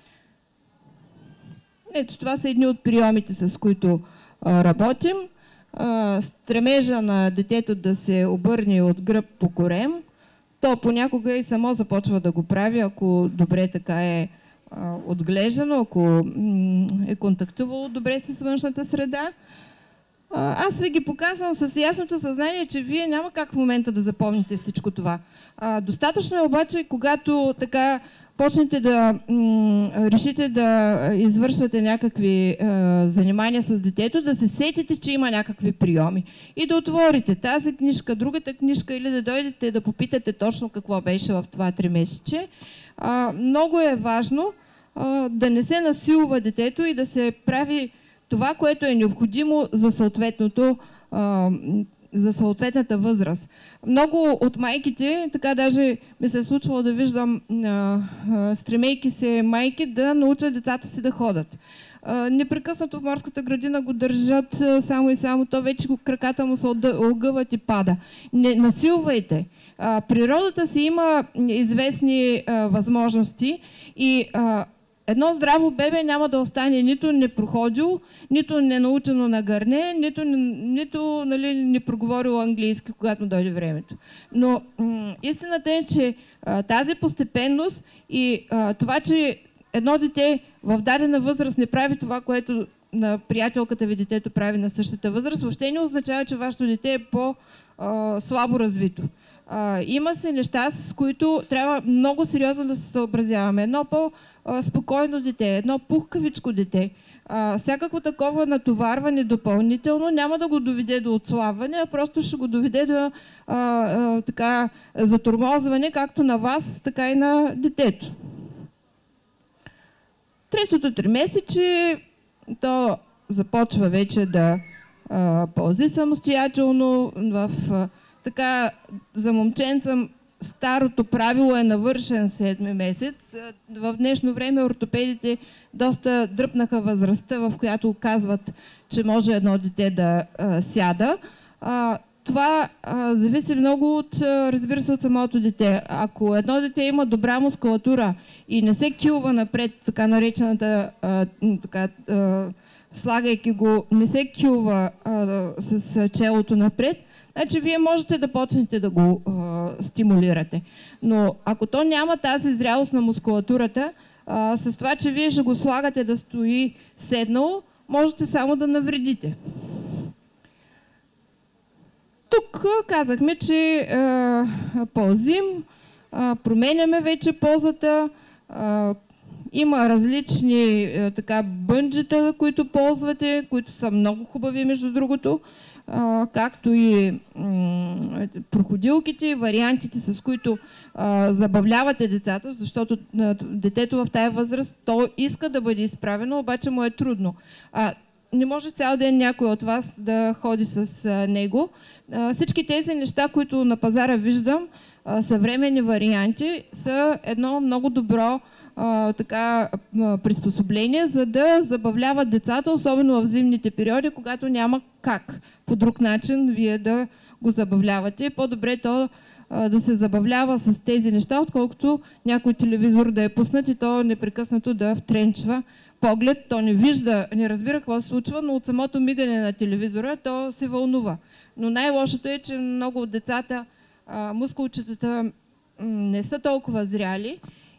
Speaker 9: Ето, това са едни от приемите, с които а, работим. А, стремежа на детето да се обърне от гръб по корем. То понякога и само започва да го прави, ако добре така е а, отглеждано, ако е контактувало добре с външната среда. Аз ви ги показвам с ясното съзнание, че вие няма как в момента да запомните всичко това. А, достатъчно е обаче, когато така почнете да решите да извършвате някакви а, занимания с детето, да се сетите, че има някакви приеми и да отворите тази книжка, другата книжка или да дойдете да попитате точно какво беше в това тримесечие. А, много е важно а, да не се насилва детето и да се прави това, което е необходимо за съответното, а, за съответната възраст. Много от майките, така даже ми се е случвало да виждам, а, а, стремейки се майки да научат децата си да ходят. А, непрекъснато в морската градина го държат а, само и само, то вече краката му се огъват и пада. Не насилвайте. А, природата си има известни а, възможности и а, едно здраво бебе няма да остане нито непроходил, нито ненаучено на гърне, нито, нито нали, не проговорил английски, когато дойде времето. Но истината е, че а, тази постепенност и а, това, че едно дете в дадена възраст не прави това, което на приятелката ви детето прави на същата възраст, въобще не означава, че вашето дете е по-слабо развито. А, има се неща, с които трябва много сериозно да се съобразяваме. Едно по-спокойно дете, едно пухкавичко дете. А, всякакво такова натоварване допълнително няма да го доведе до отслабване, а просто ще го доведе до а, а, така, затормозване както на вас, така и на детето. Третото тримесечие, то започва вече да а, пълзи самостоятелно. В, а, така, за момченца старото правило е навършен седми месец. В днешно време ортопедите доста дръпнаха възрастта, в която казват, че може едно дете да а, сяда. А, това а, зависи много от, разбира се, от самото дете. Ако едно дете има добра мускулатура и не се килва напред, така наречената, а, така, а, слагайки го, не се килва а, с челото напред, значи вие можете да почнете да го а, стимулирате. Но ако то няма тази зрялост на мускулатурата, а, с това, че вие ще го слагате да стои седнало, можете само да навредите. Тук казахме, че а, пълзим, а, променяме вече позата, а, има различни а, така, бънджета, които ползвате, които са много хубави, между другото, а, както и проходилките, вариантите, с които а, забавлявате децата, защото а, детето в тая възраст, то иска да бъде изправено, обаче му е трудно. А, не може цял ден някой от вас да ходи с а, него. А, всички тези неща, които на пазара виждам, а, съвременни варианти, са едно много добро а, така, а, приспособление, за да забавляват децата, особено в зимните периоди, когато няма как по друг начин вие да го забавлявате. По-добре то а, да се забавлява с тези неща, отколкото някой телевизор да е пуснат и то непрекъснато да втренчва поглед. То не вижда, не разбира какво се случва, но от самото мигане на телевизора то се вълнува. Но най-лошото е, че много от децата, а, мускулчетата не са толкова зряли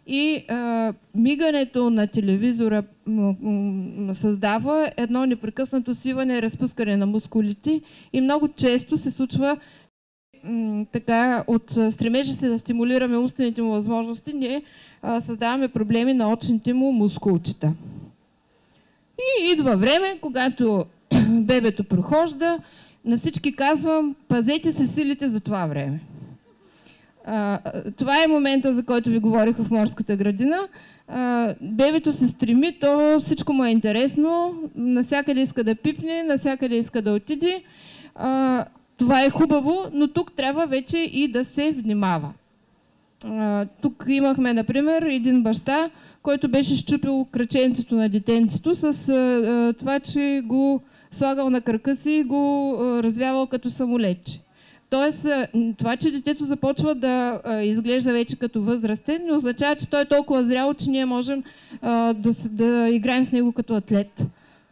Speaker 9: и а, мигането на телевизора създава едно непрекъснато свиване и разпускане на мускулите и много често се случва м, така от стремежа се да стимулираме умствените му възможности, ние а, създаваме проблеми на очните му мускулчета. И идва време, когато бебето прохожда, на всички казвам, пазете се силите за това време. А, това е момента, за който ви говорих в морската градина. А, бебето се стреми, то всичко му е интересно, насякъде иска да пипне, насякъде иска да отиде. А, това е хубаво, но тук трябва вече и да се внимава. А, тук имахме, например, един баща, който беше счупил кръченцето на детенцето с а, това, че го слагал на кръка си и го а, развявал като самолетче. Тоест, това, че детето започва да а, изглежда вече като възрастен, не означава, че той е толкова зряло, че ние можем а, да, да играем с него като атлет.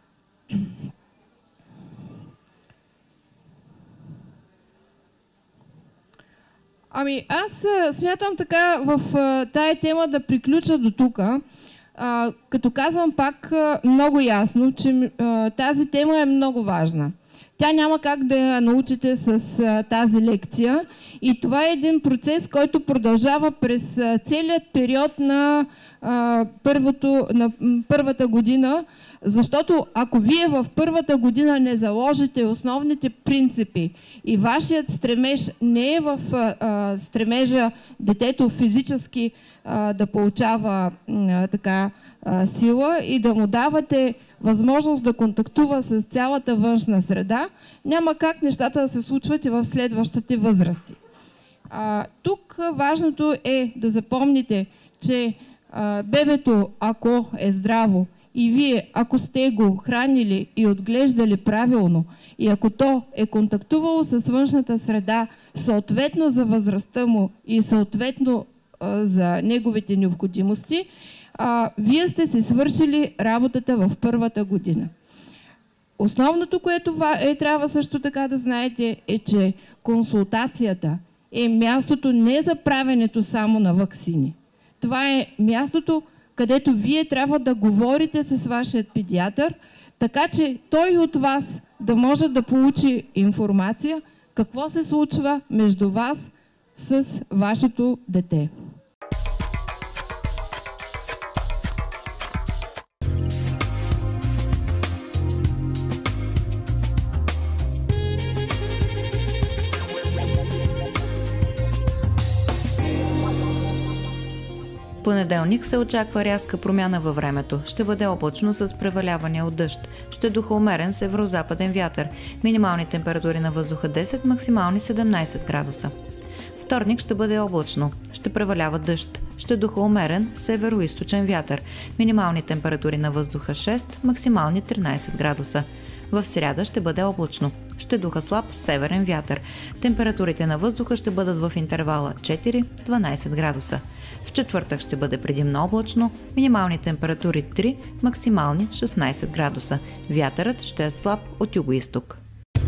Speaker 9: Ами, аз а, смятам така в а, тая тема да приключа до тук. А, като казвам пак а, много ясно, че а, тази тема е много важна. Тя няма как да я научите с а, тази лекция и това е един процес, който продължава през а, целият период на, а, първото, на първата година, защото ако вие в първата година не заложите основните принципи и вашият стремеж не е в а, а, стремежа детето физически а, да получава а, така а, сила и да му давате възможност да контактува с цялата външна среда, няма как нещата да се случват и в следващите възрасти. А, тук важното е да запомните, че а, бебето, ако е здраво и вие, ако сте го хранили и отглеждали правилно и ако то е контактувало с външната среда, съответно за възрастта му и съответно а, за неговите необходимости, А, вие сте се свършили работата в първата година. Основното, което е, трябва също така да знаете, е, че консултацията е мястото не за правенето само на ваксини. Това е мястото, където вие трябва да говорите с вашия педиатър, така че той от вас да може да получи информация какво се случва между вас с вашето дете.
Speaker 3: Понеделник се очаква рязка промяна във времето. Ще бъде облачно с преваляване от дъжд. Ще духа умерен северо-западен вятър. Минимални температури на въздуха десет, максимални седемнайсет градуса. Вторник ще бъде облачно. Ще превалява дъжд. Ще духа умерен северо-източен вятър. Минимални температури на въздуха шест, максимални тринайсет градуса. В сряда ще бъде облачно. Ще духа слаб северен вятър. Температурите на въздуха ще бъдат в интервала четири до дванайсет градуса. В четвъртък ще бъде предимно облачно, минимални температури три, максимални шестнайсет градуса. Вятърът ще е слаб от югоизток.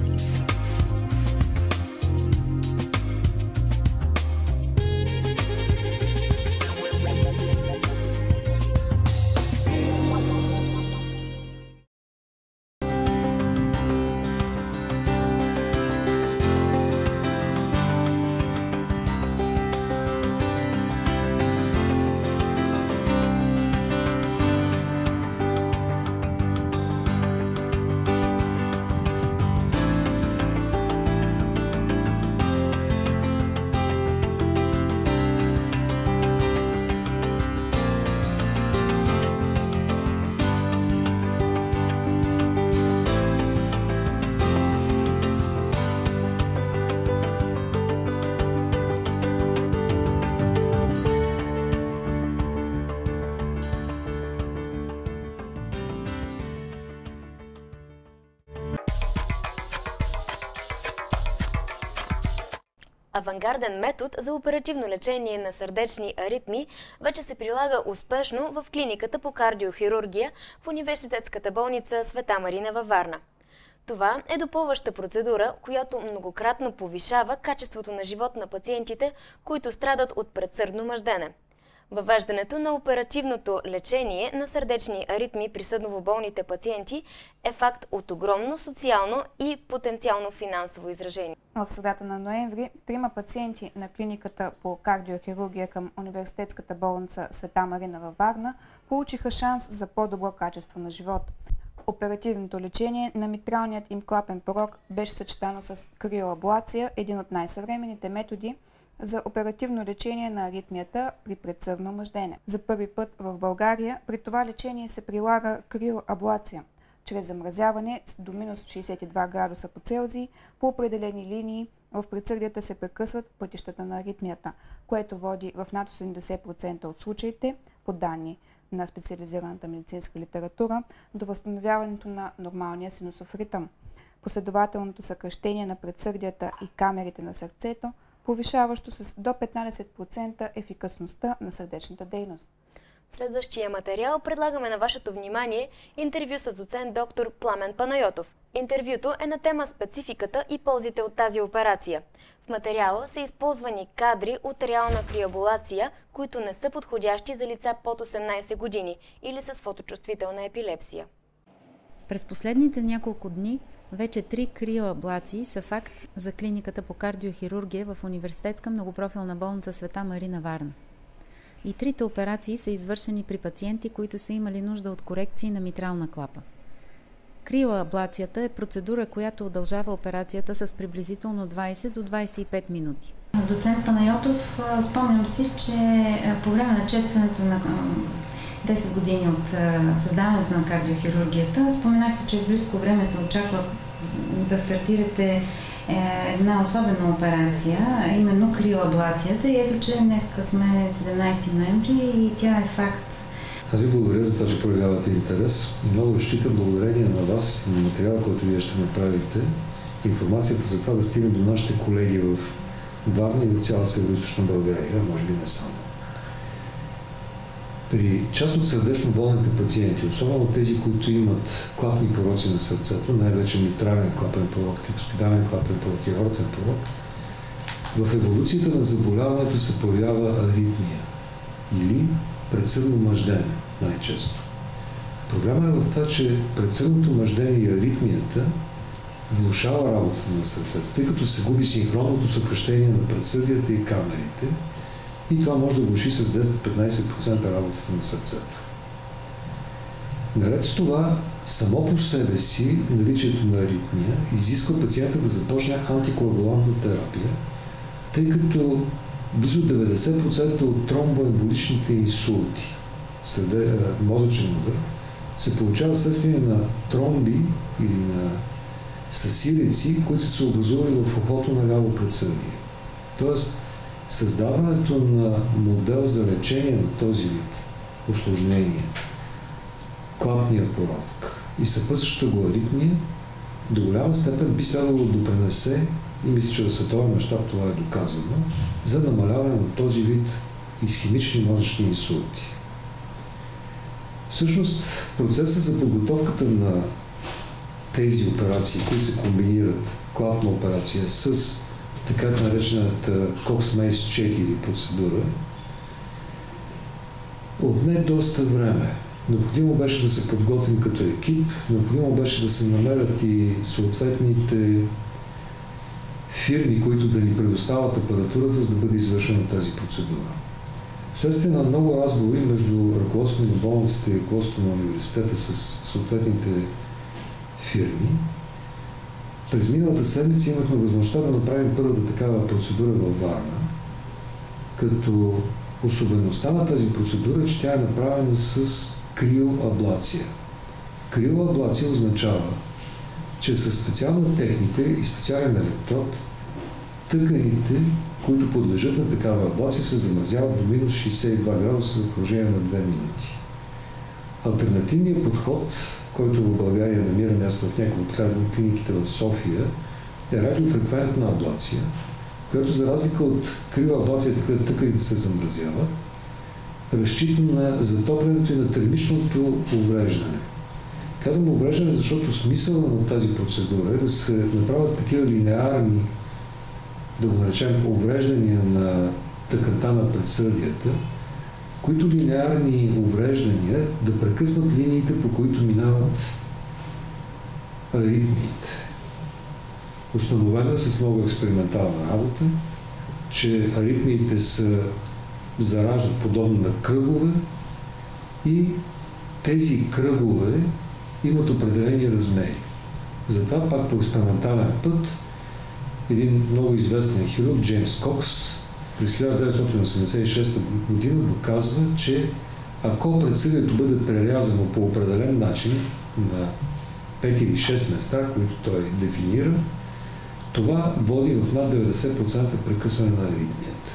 Speaker 1: Авангарден метод за оперативно лечение на сърдечни аритмии вече се прилага успешно в клиниката по кардиохирургия в университетската болница Света Марина във Варна. Това е допълваща процедура, която многократно повишава качеството на живот на пациентите, които страдат от предсърдно мъждене. Въвеждането на оперативното лечение на сърдечни аритми при съдново-болните пациенти е факт от огромно социално и потенциално финансово изражение.
Speaker 2: В средата на ноември трима пациенти на клиниката по кардиохирургия към Университетската болница Света Марина във Варна получиха шанс за по-добро качество на живот. Оперативното лечение на митралният им клапен порок беше съчетано с криоаблация, един от най-съвременните методи за оперативно лечение на аритмията при предсърдно мъждене. За първи път в България при това лечение се прилага криоаблация, чрез замразяване до минус шейсет и два градуса по Целзий по определени линии в предсърдията се прекъсват пътищата на аритмията, което води в над осемдесет процента от случаите, по данни на специализираната медицинска литература, до възстановяването на нормалния синусов ритъм. Последователното съкращение на предсърдията и камерите на сърцето, повишаващо с до петнадесет процента ефикасността на сърдечната дейност.
Speaker 1: В следващия материал предлагаме на вашето внимание интервю с доцент доктор Пламен Панайотов. Интервюто е на тема спецификата и ползите от тази операция. В материала са използвани кадри от реална криоаблация, които не са подходящи за лица под осемнадесет години или с фоточувствителна епилепсия.
Speaker 4: През последните няколко дни вече три криоаблации са факт за клиниката по кардиохирургия в Университетска многопрофилна болница Света Марина Варна. И трите операции са извършени при пациенти, които са имали нужда от корекции на митрална клапа. Криоаблацията е процедура, която удължава операцията с приблизително двадесет до двадесет и пет минути.
Speaker 10: Доцент Панайотов, спомням си, че по време на честването на десет години от създаването на кардиохирургията, споменахте, че в близко време се очаква да стартирате една особена операция, именно криоаблацията. И ето, че днес сме седемнадесети ноември и тя е факт.
Speaker 11: Аз ви благодаря за това, че проявявате интерес и много разчитам благодарение на вас и на материала, който вие ще направите, информацията за това да стигне до нашите колеги в Варна и в цяла Североизточна България, може би не само. При част от сърдечно болните пациенти, особено тези, които имат клапни пороци на сърцето, най-вече митрален клапен порок, типоспидален клапен порок и аортен порок, в еволюцията на заболяването се появява аритмия или предсърдно мъждене най-често. Проблемът е в това, че предсърдното мъждене и аритмията влошава работата на сърцето, тъй като се губи синхронното съкращение на предсърдията и камерите и това може да влоши с десет до петнадесет процента работата на сърцето. Наред с това, само по себе си наличието на аритмия изисква пациента да започне антикоагулантна терапия, тъй като близо деветдесет процента от тромбоемболичните инсулти, мозъчен удар, се получава следствие на тромби или на съсирици, които са се образували в ухото на ляво предсърдие. Тоест, създаването на модел за лечение на този вид усложнение, клапния порок и съпътстващата го аритмия, до голяма степен би следвало да допринесе, и мисля, че в световен мащаб това е доказано, за намаляване на този вид исхемични мозъчни инсулти. Всъщност, процесът за подготовката на тези операции, които се комбинират, клапна операция с така наречената Cox-Maze четири процедура, отне доста време. Необходимо беше да се подготвим като екип, необходимо беше да се намерят и съответните фирми, които да ни предоставят апаратурата, за да бъде извършена тази процедура. Вследствие на много разговори между ръководството на болницата и ръководството на университета с съответните фирми, през миналата седмица имахме възможността да направим първата такава процедура във Варна, като особеността на тази процедура е, че тя е направена с криоаблация. Криоаблация означава, че със специална техника и специален електрод тъканите, които подлежат на такава аблация, се замразяват до минус шейсет и два градуса за продължение на две минути. Алтернативният подход, който в България намира място в някои от клиниките в София, е радиофреквентна аблация, която за разлика от криоаблацията, където тъканите се замразяват, разчита на затоплянето и на термичното увреждане. Казвам увреждане, защото смисъл на тази процедура е да се направят такива линеарни, да го наречем, увреждания на тъканта на предсърдията, които линеарни увреждания да прекъснат линиите, по които минават аритмиите. Установено е с много експериментална работа, че аритмиите се зараждат подобно на кръгове и тези кръгове имат определени размери. Затова пак по експериментален път един много известен хирург, Джеймс Кокс, през хиляда деветстотин осемдесет и шеста година доказва, че ако предсъдието бъде прерязано по определен начин на пет или шест места, които той дефинира, това води в над деветдесет процента прекъсване на аритмията.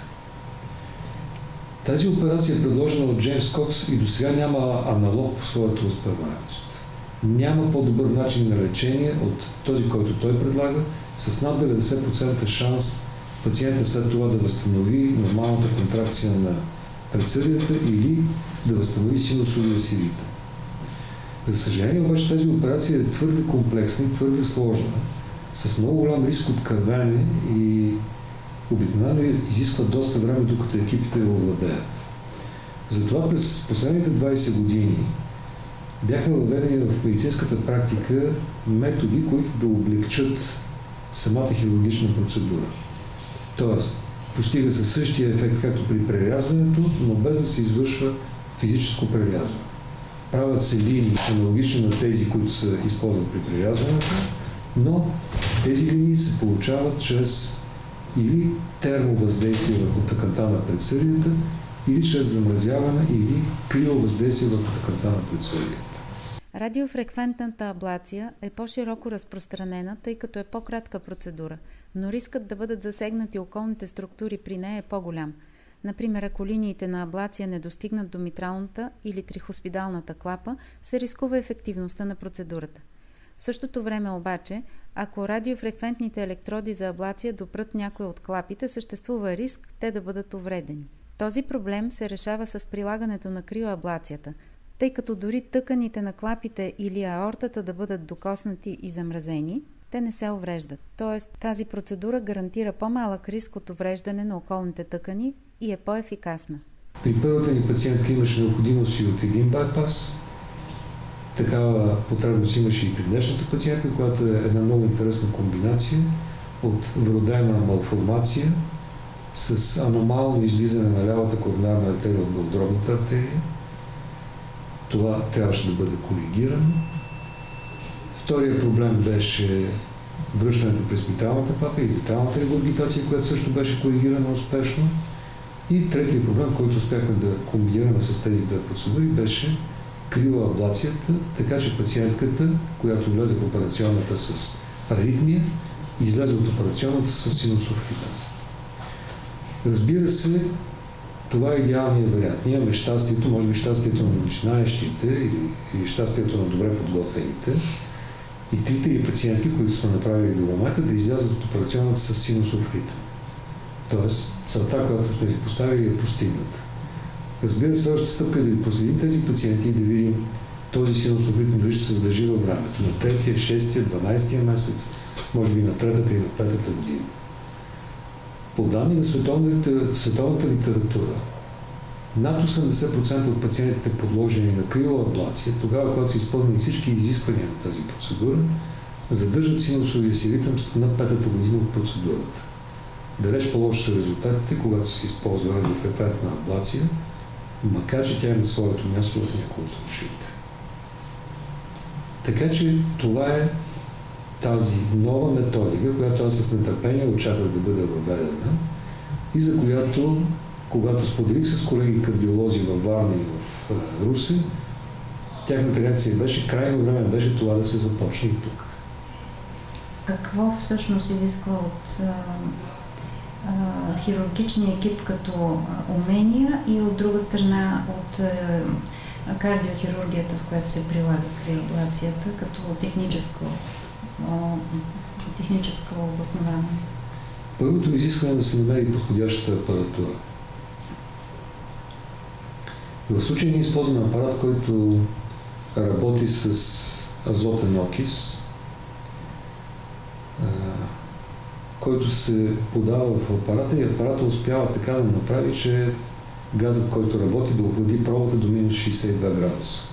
Speaker 11: Тази операция е предложена от Джеймс Кокс и до сега няма аналог по своята успеваемост. Няма по-добър начин на лечение от този, който той предлага, с над деветдесет процента шанс пациента след това да възстанови нормалната контракция на предсъдията или да възстанови синусовия си ритъм. За съжаление обаче тази операция е твърде комплексна и твърде сложна, с много голям риск от кървене и обикновено изисква доста време, докато екипите я овладеят. Затова през последните двайсет години бяха въведени в медицинската практика методи, които да облегчат самата хирургична процедура. Тоест, постига се същия ефект, както при прерязването, но без да се извършва физическо прерязване. Правят се линии аналогични на тези, които се използват при прерязването, но тези линии се получават чрез или термовъздействие върху тъканта на предсъдията, или чрез замразяване, или криовъздействие върху тъканта на предсъдията.
Speaker 4: Радиофреквентната аблация е по-широко разпространена, тъй като е по-кратка процедура, но рискът да бъдат засегнати околните структури при нея е по-голям. Например, ако линиите на аблация не достигнат до митралната или трихоспидалната клапа, се рискува ефективността на процедурата. В същото време обаче, ако радиофреквентните електроди за аблация допрат някои от клапите, съществува риск те да бъдат увредени. Този проблем се решава с прилагането на криоаблацията, тъй като дори тъканите на клапите или аортата да бъдат докоснати и замразени, те не се увреждат. Тоест, тази процедура гарантира по-малък риск от увреждане на околните тъкани и е по-ефикасна.
Speaker 11: При първата ни пациентка имаше необходимост и от един байпас. Такава потребност имаше и при днешната пациентка, която е една много интересна комбинация от вродена малформация с аномално излизане на лявата коронарна артерия от белодробната артерия. Това трябваше да бъде коригирано. Втория проблем беше връщането през митралната клапа и митралната регургитация, която също беше коригирана успешно. И третия проблем, който успяхме да комбинираме с тези две процедури, беше криоаблацията, така че пациентката, която влезе в операционната с аритмия, излезе от операционната с синусов ритъм. Разбира се, това е идеалният вариант. Ние имаме щастието, може би щастието на начинаещите или, или щастието на добре подготвените и трите пациентки, които сме направили до момента, да излязат от операционната с синусов ритъм. Тоест, целта, която сме си поставили, е постигната. Разбира се, следващата стъпка е да проследим тези пациенти и да видим този синусов ритъм дали ще се задържи във времето. На третия, шестия, дванайсетия месец, може би на третата и на петата година. По данни на световната, световната литература, над осемдесет процента от пациентите, подложени на криоаблация, тогава, когато са изпълнени всички изисквания на тази процедура, задържат синусовия си ритъм на петата година от процедурата. Далеч по-лоши са резултатите, когато се използва радиофреквентна аблация, макар че тя има своето място в някои от случаите. Така че това е тази нова методика, която аз с нетърпение очаквах да бъде въведена и за която, когато споделих с колеги кардиолози във Варна и в Русе, тяхната реакция беше, крайно време беше това да се започне и тук.
Speaker 10: Какво всъщност изисква от а, а, хирургичния екип като умения и от друга страна от а, кардиохирургията, в която се прилага криоаблацията, като техническо техническо обоснование?
Speaker 11: Първото изискване е да се намери подходящата апаратура. В случай ние използваме апарат, който работи с азотен окис, който се подава в апарата и апарата успява така да направи, че газът, който работи, да охлади пробата до минус шейсет и два градуса.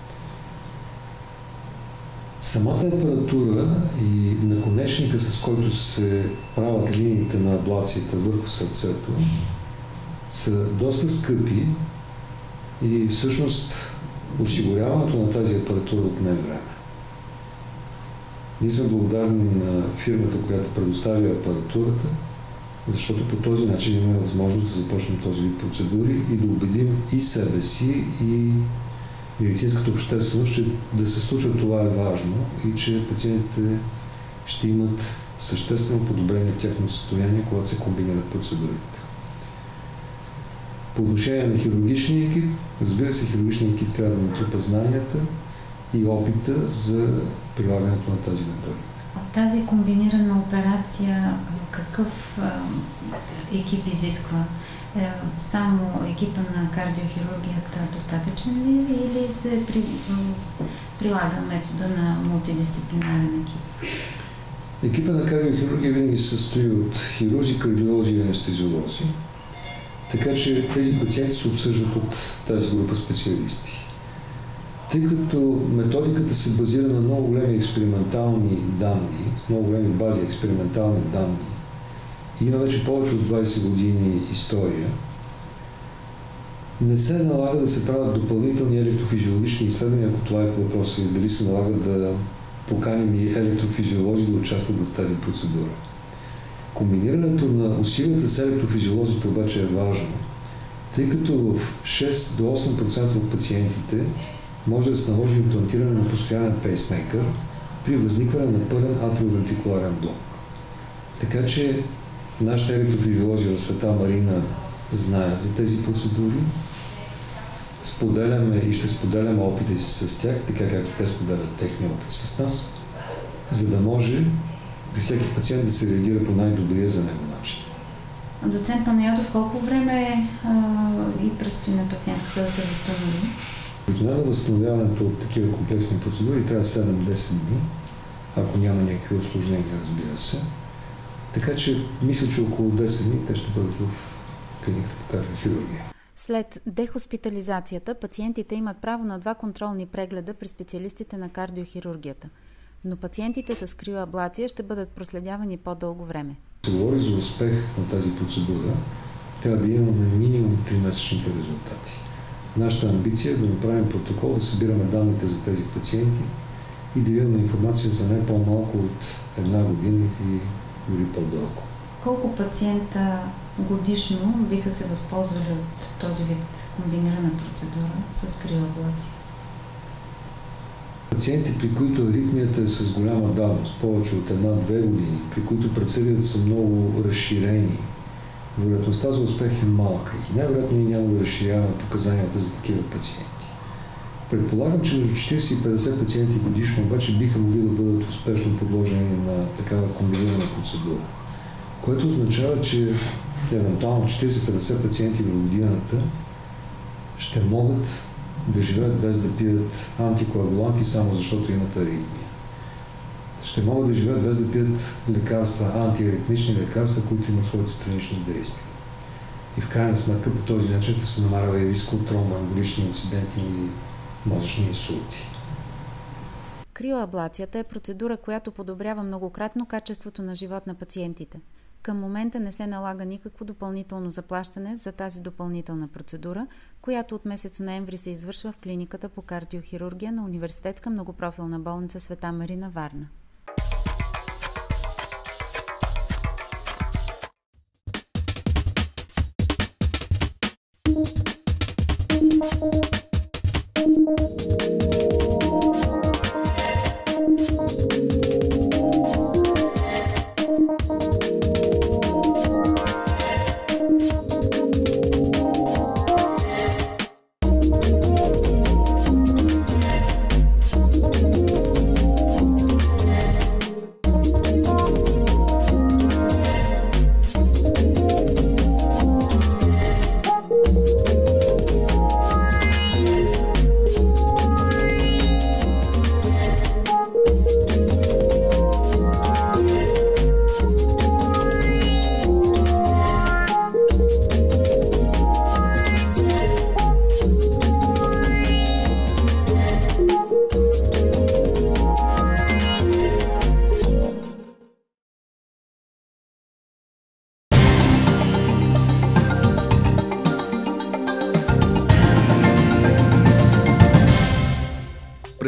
Speaker 11: Самата апаратура и наконечника, с който се правят линиите на аблацията върху сърцето, са доста скъпи и всъщност осигуряването на тази апаратура отне време. Ние сме благодарни на фирмата, която предоставя апаратурата, защото по този начин имаме възможност да започнем този вид процедури и да убедим и себе си, и медицинската общественост, че да се случва това е важно и че пациентите ще имат съществено подобрение в тяхното състояние, когато се комбинират процедурите. По отношение на хирургичния екип, разбира се, хирургичният екип трябва да натрупа знанията и опита за прилагането на тази методика.
Speaker 10: Тази комбинирана операция какъв а, екип изисква? Е, само екипа на кардиохирургията достатъчен ли или се при, прилага метода на мултидисциплинарен екип?
Speaker 11: Екипа на кардиохирургия винаги се състои от хирурзи, кардиолози и анестезиолози, така че тези пациенти се обсъждат от тази група специалисти. Тъй като методиката се базира на много големи експериментални данни, много големи бази експериментални данни, и има вече повече от двайсет години история, не се налага да се правят допълнителни електрофизиологични изследвания, ако това е въпрос, и дали се налага да поканим и електрофизиолози да участват в тази процедура. Комбинирането на усилията с електрофизиолозите обаче е важно, тъй като в шест до осем процента от пациентите може да се наложи имплантиране на постоянен пейсмейкър при възникване на пълен атриовентрикуларен блок. Така че нашите електрофизиолози в Света Марина знаят за тези процедури. Споделяме и ще споделяме опита си с тях, така както те споделят техния опит с нас, за да може при всеки пациент да се реагира по най-добрия за него начин.
Speaker 10: Доцент Панайотов, колко време а, и предстои на пациентите да се възстанови?
Speaker 11: Обикновено възстановяването от такива комплексни процедури трябва седем до десет дни, ако няма някакви усложнения, разбира се. Така че мисля, че около десет дни те ще бъдат в клиниката по кардиохирургия.
Speaker 4: След дехоспитализацията, пациентите имат право на два контролни прегледа при специалистите на кардиохирургията. Но пациентите с криоаблация ще бъдат проследявани по-дълго време.
Speaker 11: Se говори за успех на тази процедура, трябва да имаме минимум тримесечните резултати. Нашата амбиция е да направим протокол, да събираме данните за тези пациенти и да имаме информация за не по-малко от една година и дори по-дълго.
Speaker 10: Колко пациента годишно биха се възползвали от този вид комбинирана процедура с криоаблация?
Speaker 11: Пациенти, при които аритмията е с голяма давност, повече от една-две години, при които предсъдията са много разширени, вероятността за успех е малка и най-вероятно ние няма да разширяваме показанията за такива пациенти. Предполагам, че между четирийсет и петдесет пациенти годишно обаче биха могли да бъдат успешно подложени на такава комбинирана процедура, което означава, че евентуално четирийсет до петдесет пациенти в годината ще могат да живеят без да пият антикоагуланти, само защото имат аритмия. Ще могат да живеят без да пият лекарства, антиаритмични лекарства, които имат своите странични действия. И в крайна сметка по този начин ще се намалява и риск от тромбоемболични инциденти и мозъчни инсулти.
Speaker 4: Криоаблацията е процедура, която подобрява многократно качеството на живот на пациентите. Към момента не се налага никакво допълнително заплащане за тази допълнителна процедура, която от месец ноември се извършва в клиниката по кардиохирургия на Университетска многопрофилна болница Света Марина, Варна.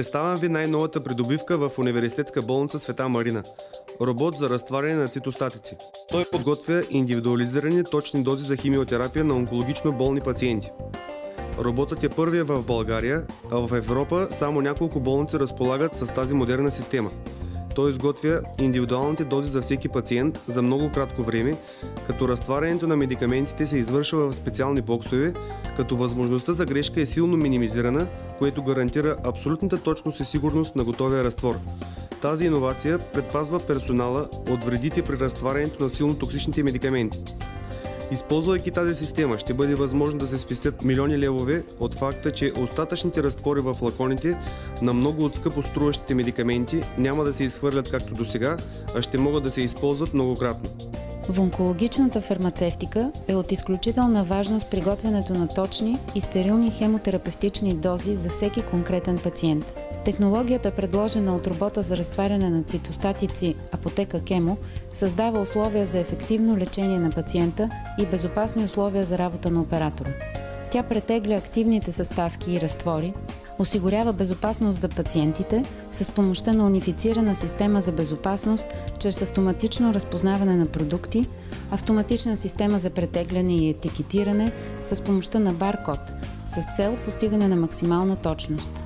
Speaker 12: Представям ви най-новата придобивка в Университетска болница Света Марина – робот за разтваряне на цитостатици. Той подготвя индивидуализирани точни дози за химиотерапия на онкологично болни пациенти. Роботът е първият в България, а в Европа само няколко болници разполагат с тази модерна система. Той изготвя индивидуалните дози за всеки пациент за много кратко време, като разтварянето на медикаментите се извършва в специални боксове, като възможността за грешка е силно минимизирана, което гарантира абсолютната точност и сигурност на готовия разтвор. Тази иновация предпазва персонала от вредите при разтварянето на силно токсичните медикаменти. Използвайки тази система, ще бъде възможно да се спестят милиони левове от факта, че остатъчните разтвори в флаконите на много от скъпо струващите медикаменти няма да се изхвърлят както досега, а ще могат да се използват многократно.
Speaker 4: В онкологичната фармацевтика е от изключителна важност приготвянето на точни и стерилни хемотерапевтични дози за всеки конкретен пациент. Технологията, предложена от робота за разтваряне на цитостатици Апотека Кемо, създава условия за ефективно лечение на пациента и безопасни условия за работа на оператора. Тя претегля активните съставки и разтвори, осигурява безопасност за пациентите с помощта на унифицирана система за безопасност чрез автоматично разпознаване на продукти, автоматична система за претегляне и етикетиране с помощта на баркод, с цел постигане на максимална точност.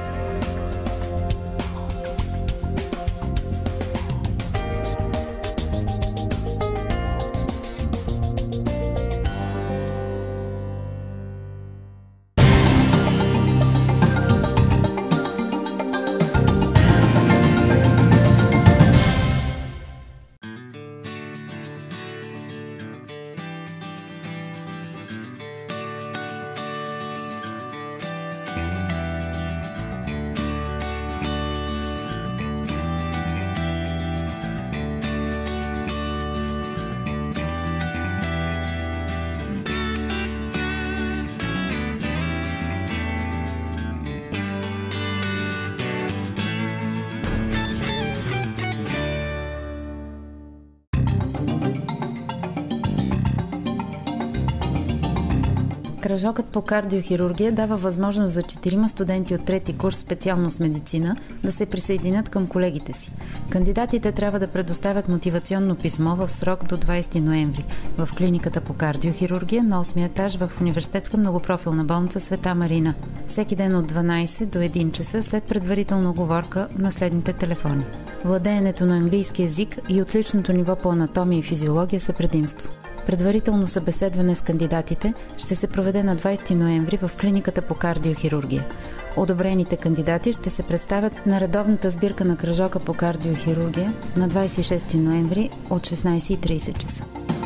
Speaker 4: Кръжокът по кардиохирургия дава възможност за четирима студенти от трети курс специалност медицина да се присъединят към колегите си. Кандидатите трябва да предоставят мотивационно писмо в срок до двадесети ноември в клиниката по кардиохирургия на осми етаж в Университетска многопрофилна болница Света Марина. Всеки ден от дванадесет до един часа след предварителна уговорка на следните телефони. Владеенето на английски език и отличното ниво по анатомия и физиология са предимство. Предварително събеседване с кандидатите ще се проведе на двадесети ноември в клиниката по кардиохирургия. Одобрените кандидати ще се представят на редовната сбирка на кръжока по кардиохирургия на двадесет и шести ноември от шестнадесет и тридесет часа.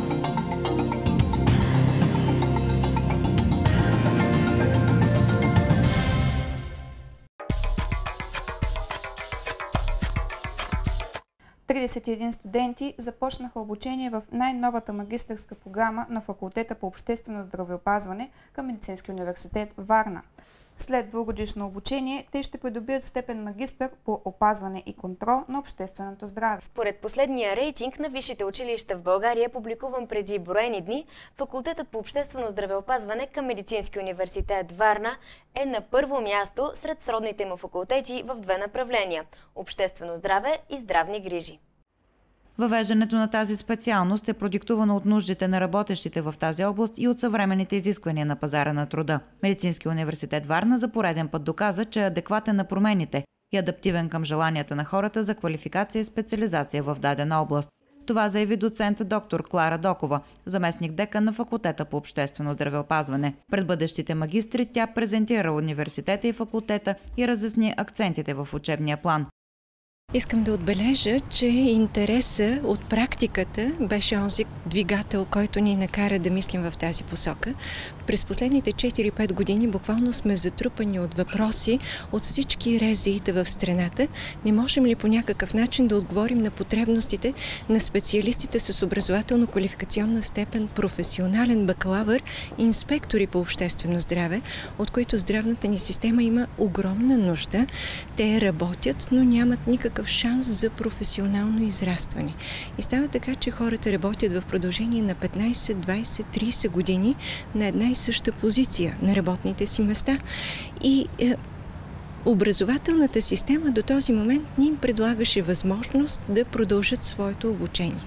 Speaker 2: тридесет и един студенти започнаха обучение в най-новата магистърска програма на Факултета по обществено здравеопазване към Медицинския университет Варна. След двугодишно обучение, те ще придобият степен магистър по опазване и контрол на общественото здраве.
Speaker 1: Според последния рейтинг на висшите училища в България, публикуван преди броени дни, Факултетът по обществено здравеопазване към Медицинския университет Варна е на първо място сред сродните му факултети в две направления – обществено здраве и здравни грижи.
Speaker 3: Въвеждането на тази специалност е продиктувано от нуждите на работещите в тази област и от съвременните изисквания на пазара на труда. Медицинския университет Варна за пореден път доказа, че е адекватен на промените и адаптивен към желанията на хората за квалификация и специализация в дадена област. Това заяви доцент доктор Клара Докова, заместник декан на Факултета по обществено здравеопазване. Пред бъдещите магистри тя презентира университета и факултета и разясни акцентите в учебния план.
Speaker 13: Искам да отбележа, че интереса от практиката беше онзи двигател, който ни накара да мислим в тази посока. През последните четири-пет години буквално сме затрупани от въпроси от всички РЗИ-та в страната. Не можем ли по някакъв начин да отговорим на потребностите на специалистите с образователно-квалификационна степен професионален бакалавър и инспектори по обществено здраве, от които здравната ни система има огромна нужда. Те работят, но нямат никакъв шанс за професионално израстване. И става така, че хората работят в продължение на петнадесет, двадесет, тридесет години на една и съща позиция на работните си места. И е, образователната система до този момент ни им предлагаше възможност да продължат своето обучение.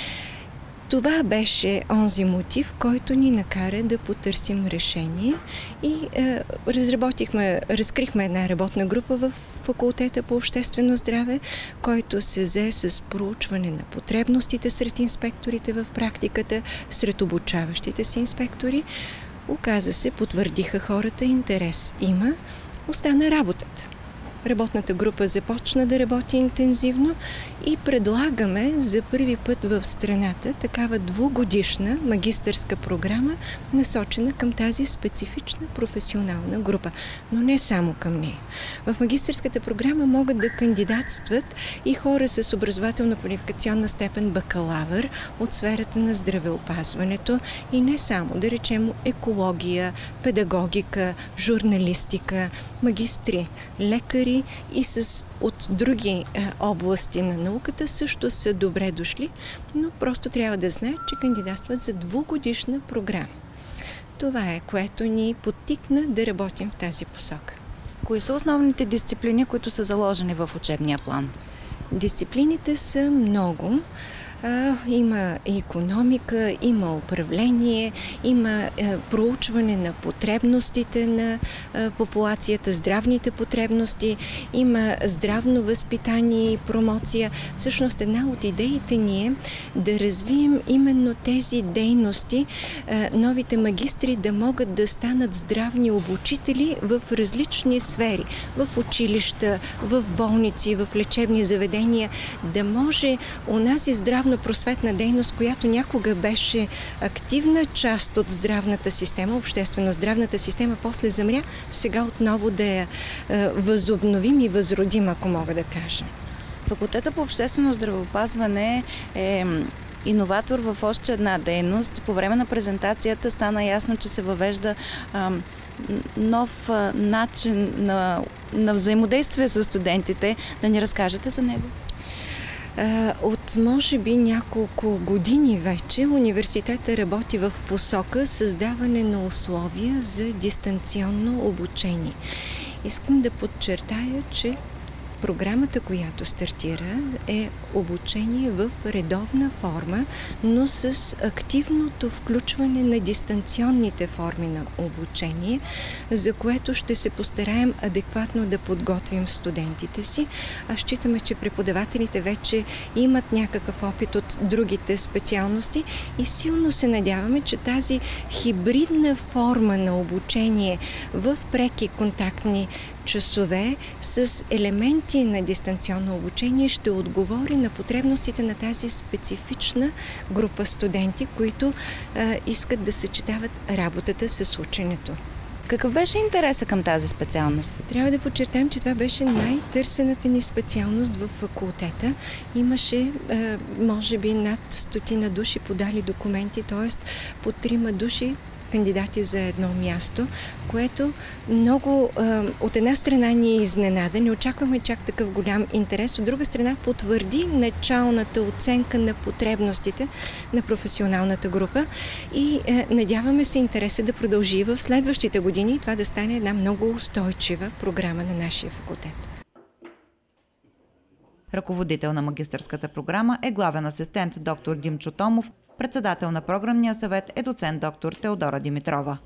Speaker 13: Това беше онзи мотив, който ни накара да потърсим решение и е, разработихме, разкрихме една работна група в факултета по обществено здраве, който се взе с проучване на потребностите сред инспекторите в практиката, сред обучаващите се инспектори. Оказа се, потвърдиха хората, интерес има, остана работата. Работната група започна да работи интензивно и предлагаме за първи път в страната такава двугодишна магистърска програма, насочена към тази специфична професионална група, но не само към нея. В магистърската програма могат да кандидатстват и хора с образователно-квалификационна степен бакалавър от сферата на здравеопазването и не само, да речем екология, педагогика, журналистика, магистри, лекари и с от други е, области на науката също са добре дошли, но просто трябва да знаят, че кандидатстват за двугодишна програма. Това е, което ни подтикна да работим в тази посока.
Speaker 14: Кои са основните дисциплини, които са заложени в учебния план?
Speaker 13: Дисциплините са много. А, има икономика, има управление, има а, проучване на потребностите на а, популацията, здравните потребности, има здравно възпитание и промоция. Всъщност една от идеите ни е да развием именно тези дейности, а, новите магистри да могат да станат здравни обучители в различни сфери, в училища, в болници, в лечебни заведения, да може онази здравна просветна дейност, която някога беше активна част от здравната система, обществено здравната система, после замря, сега отново да я е, възобновим и възродим, ако мога да кажа.
Speaker 14: Факултета по обществено здравеопазване е иноватор в още една дейност. По време на презентацията стана ясно, че се въвежда а, нов а, начин на, на взаимодействие с студентите. Да ни разкажете за него?
Speaker 13: От може би няколко години вече университета работи в посока създаване на условия за дистанционно обучение. Искам да подчертая, че програмата, която стартира, е обучение в редовна форма, но с активното включване на дистанционните форми на обучение, за което ще се постараем адекватно да подготвим студентите си. А считаме, че преподавателите вече имат някакъв опит от другите специалности и силно се надяваме, че тази хибридна форма на обучение в преки контактни часове с елементи на дистанционно обучение ще отговори на потребностите на тази специфична група студенти, които а, искат да съчетават работата с ученето.
Speaker 14: Какъв беше интересът към тази специалност?
Speaker 13: Трябва да подчертаем, че това беше най-търсената ни специалност в факултета. Имаше, а, може би, над стотина души подали документи, т.е. по трима души кандидати за едно място, което много от една страна ни изненада, не очакваме чак такъв голям интерес, от друга страна потвърди началната оценка на потребностите на професионалната група и надяваме се интереса да продължи в следващите години и това да стане една много устойчива програма на нашия факултет.
Speaker 3: Ръководител на магистърската програма е главен асистент доктор Димчо Томов. Председател на програмния съвет е доцент доктор Теодора Димитрова.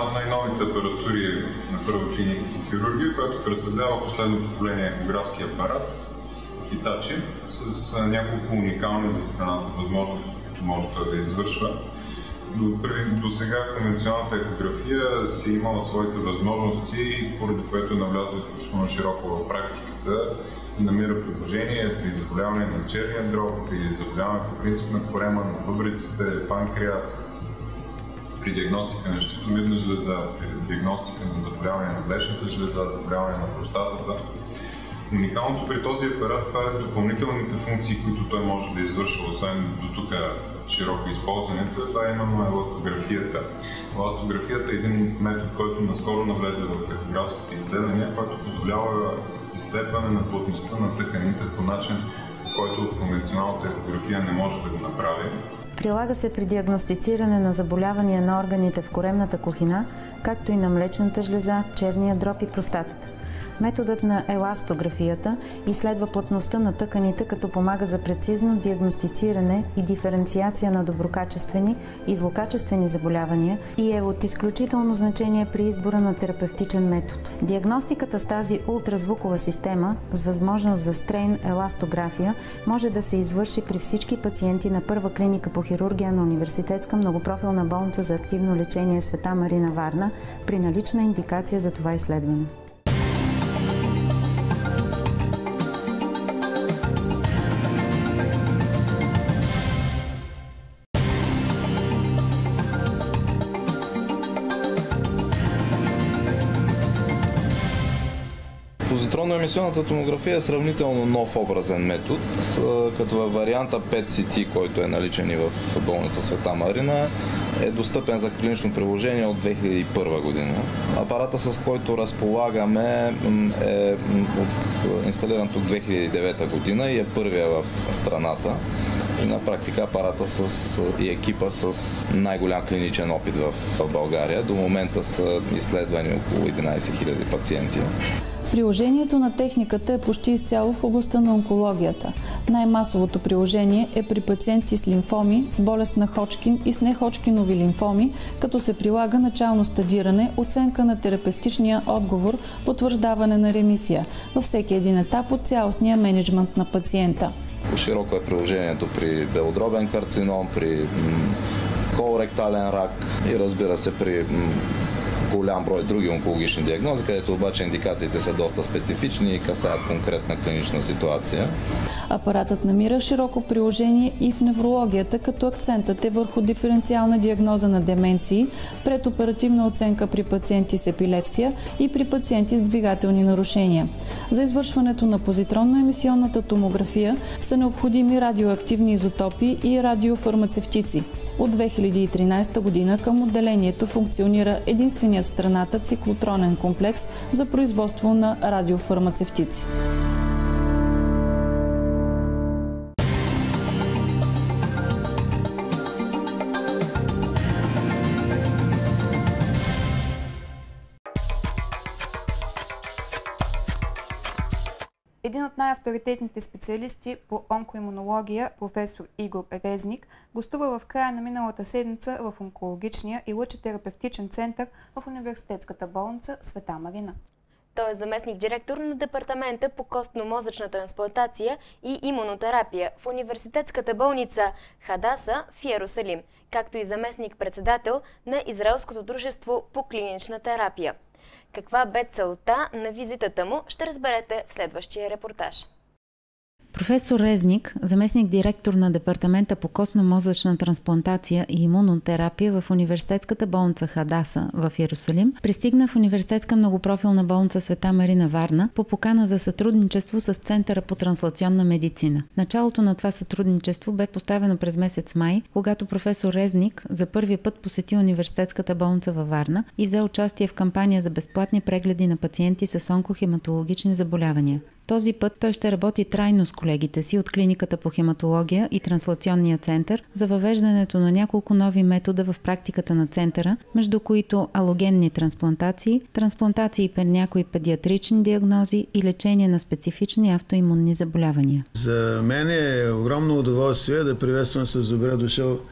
Speaker 15: от най-новите апаратури на първа клиника по хирургия, която представлява последно поколение ехографски апарат Hitachi с няколко уникални за страната възможности, които може да извършва. До, до сега конвенционалната ехография си имала своите възможности, поради което е навлязла изключително широко в практиката и намира приложение при заболяване на черния дроб, при заболяване по принцип на корема на бъбреците, панкреас, при диагностика на щитовидна жлеза, при диагностика на заболяване на млечната жлеза, заболяване на простатата. Уникалното при този апарат това е допълнителните функции, които той може да извършва, освен до тук широко използването, това е именно еластографията. Еластографията е един метод, който наскоро навлезе в ехографските изследвания, който позволява изследване на плътността на тъканите по начин, по който конвенционалната ехография не може да го направи.
Speaker 4: Прилага се при диагностициране на заболявания на органите в коремната кухина, както и на млечната жлеза, черния дроб и простатата. Методът на еластографията изследва плътността на тъканите, като помага за прецизно диагностициране и диференциация на доброкачествени и злокачествени заболявания и е от изключително значение при избора на терапевтичен метод. Диагностиката с тази ултразвукова система с възможност за стрейн еластография може да се извърши при всички пациенти на първа клиника по хирургия на Университетска многопрофилна болница за активно лечение Света Марина Варна при налична индикация за това изследване.
Speaker 16: Позитронно-емисионната томография е сравнително нов образен метод, като във варианта пет си ти, който е наличен и в болница Света Марина, е достъпен за клинично приложение от две хиляди и първа година. Апарата, с който разполагаме, е от, инсталиран от две хиляди и девета година и е първия в страната. И на практика апарата с, и екипа с най-голям клиничен опит в, в България. До момента са изследвани около единайсет хиляди пациенти.
Speaker 17: Приложението на техниката е почти изцяло в областта на онкологията. Най-масовото приложение е при пациенти с лимфоми, с болест на Ходжкин и с неходжкинови лимфоми, като се прилага начално стадиране, оценка на терапевтичния отговор, потвърждаване на ремисия във всеки един етап от цялостния мениджмънт на пациента.
Speaker 16: Широко е приложението при белодробен карцином, при колоректален рак и разбира се при голям брой други онкологични диагнози, където обаче индикациите са доста специфични и касаят конкретна клинична ситуация.
Speaker 17: Апаратът намира широко приложение и в неврологията, като акцентът е върху диференциална диагноза на деменции, предоперативна оценка при пациенти с епилепсия и при пациенти с двигателни нарушения. За извършването на позитронно-емисионната томография са необходими радиоактивни изотопи и радиофармацевтици. От две хиляди и тринайсета година към отделението функционира единственият в страната циклотронен комплекс за производство на радиофармацевтици.
Speaker 2: Един от най-авторитетните специалисти по онкоимунология, професор Игор Резник, гостува в края на миналата седмица в онкологичния и лъчетерапевтичен център в Университетската болница Света Марина.
Speaker 1: Той е заместник-директор на департамента по костно-мозъчна трансплантация и имунотерапия в Университетската болница Хадаса в Йерусалим, както и заместник-председател на Израелското дружество по клинична терапия. Каква бе целта на визитата му, ще разберете в следващия репортаж.
Speaker 4: Професор Резник, заместник-директор на департамента по костно-мозъчна трансплантация и имунотерапия в Университетската болница Хадаса в Йерусалим, пристигна в Университетска многопрофилна болница Света Марина Варна по покана за сътрудничество с Центъра по транслационна медицина. Началото на това сътрудничество бе поставено през месец май, когато професор Резник за първи път посети Университетската болница във Варна и взе участие в кампания за безплатни прегледи на пациенти с онкохематологични заболявания. Този път той ще работи трайно с колегите си от клиниката по хематология и транслационния център за въвеждането на няколко нови метода в практиката на центъра, между които алогенни трансплантации, трансплантации при някои педиатрични диагнози и лечение на специфични автоимунни заболявания.
Speaker 18: За мен е огромно удоволствие да приветствам с добре дошъл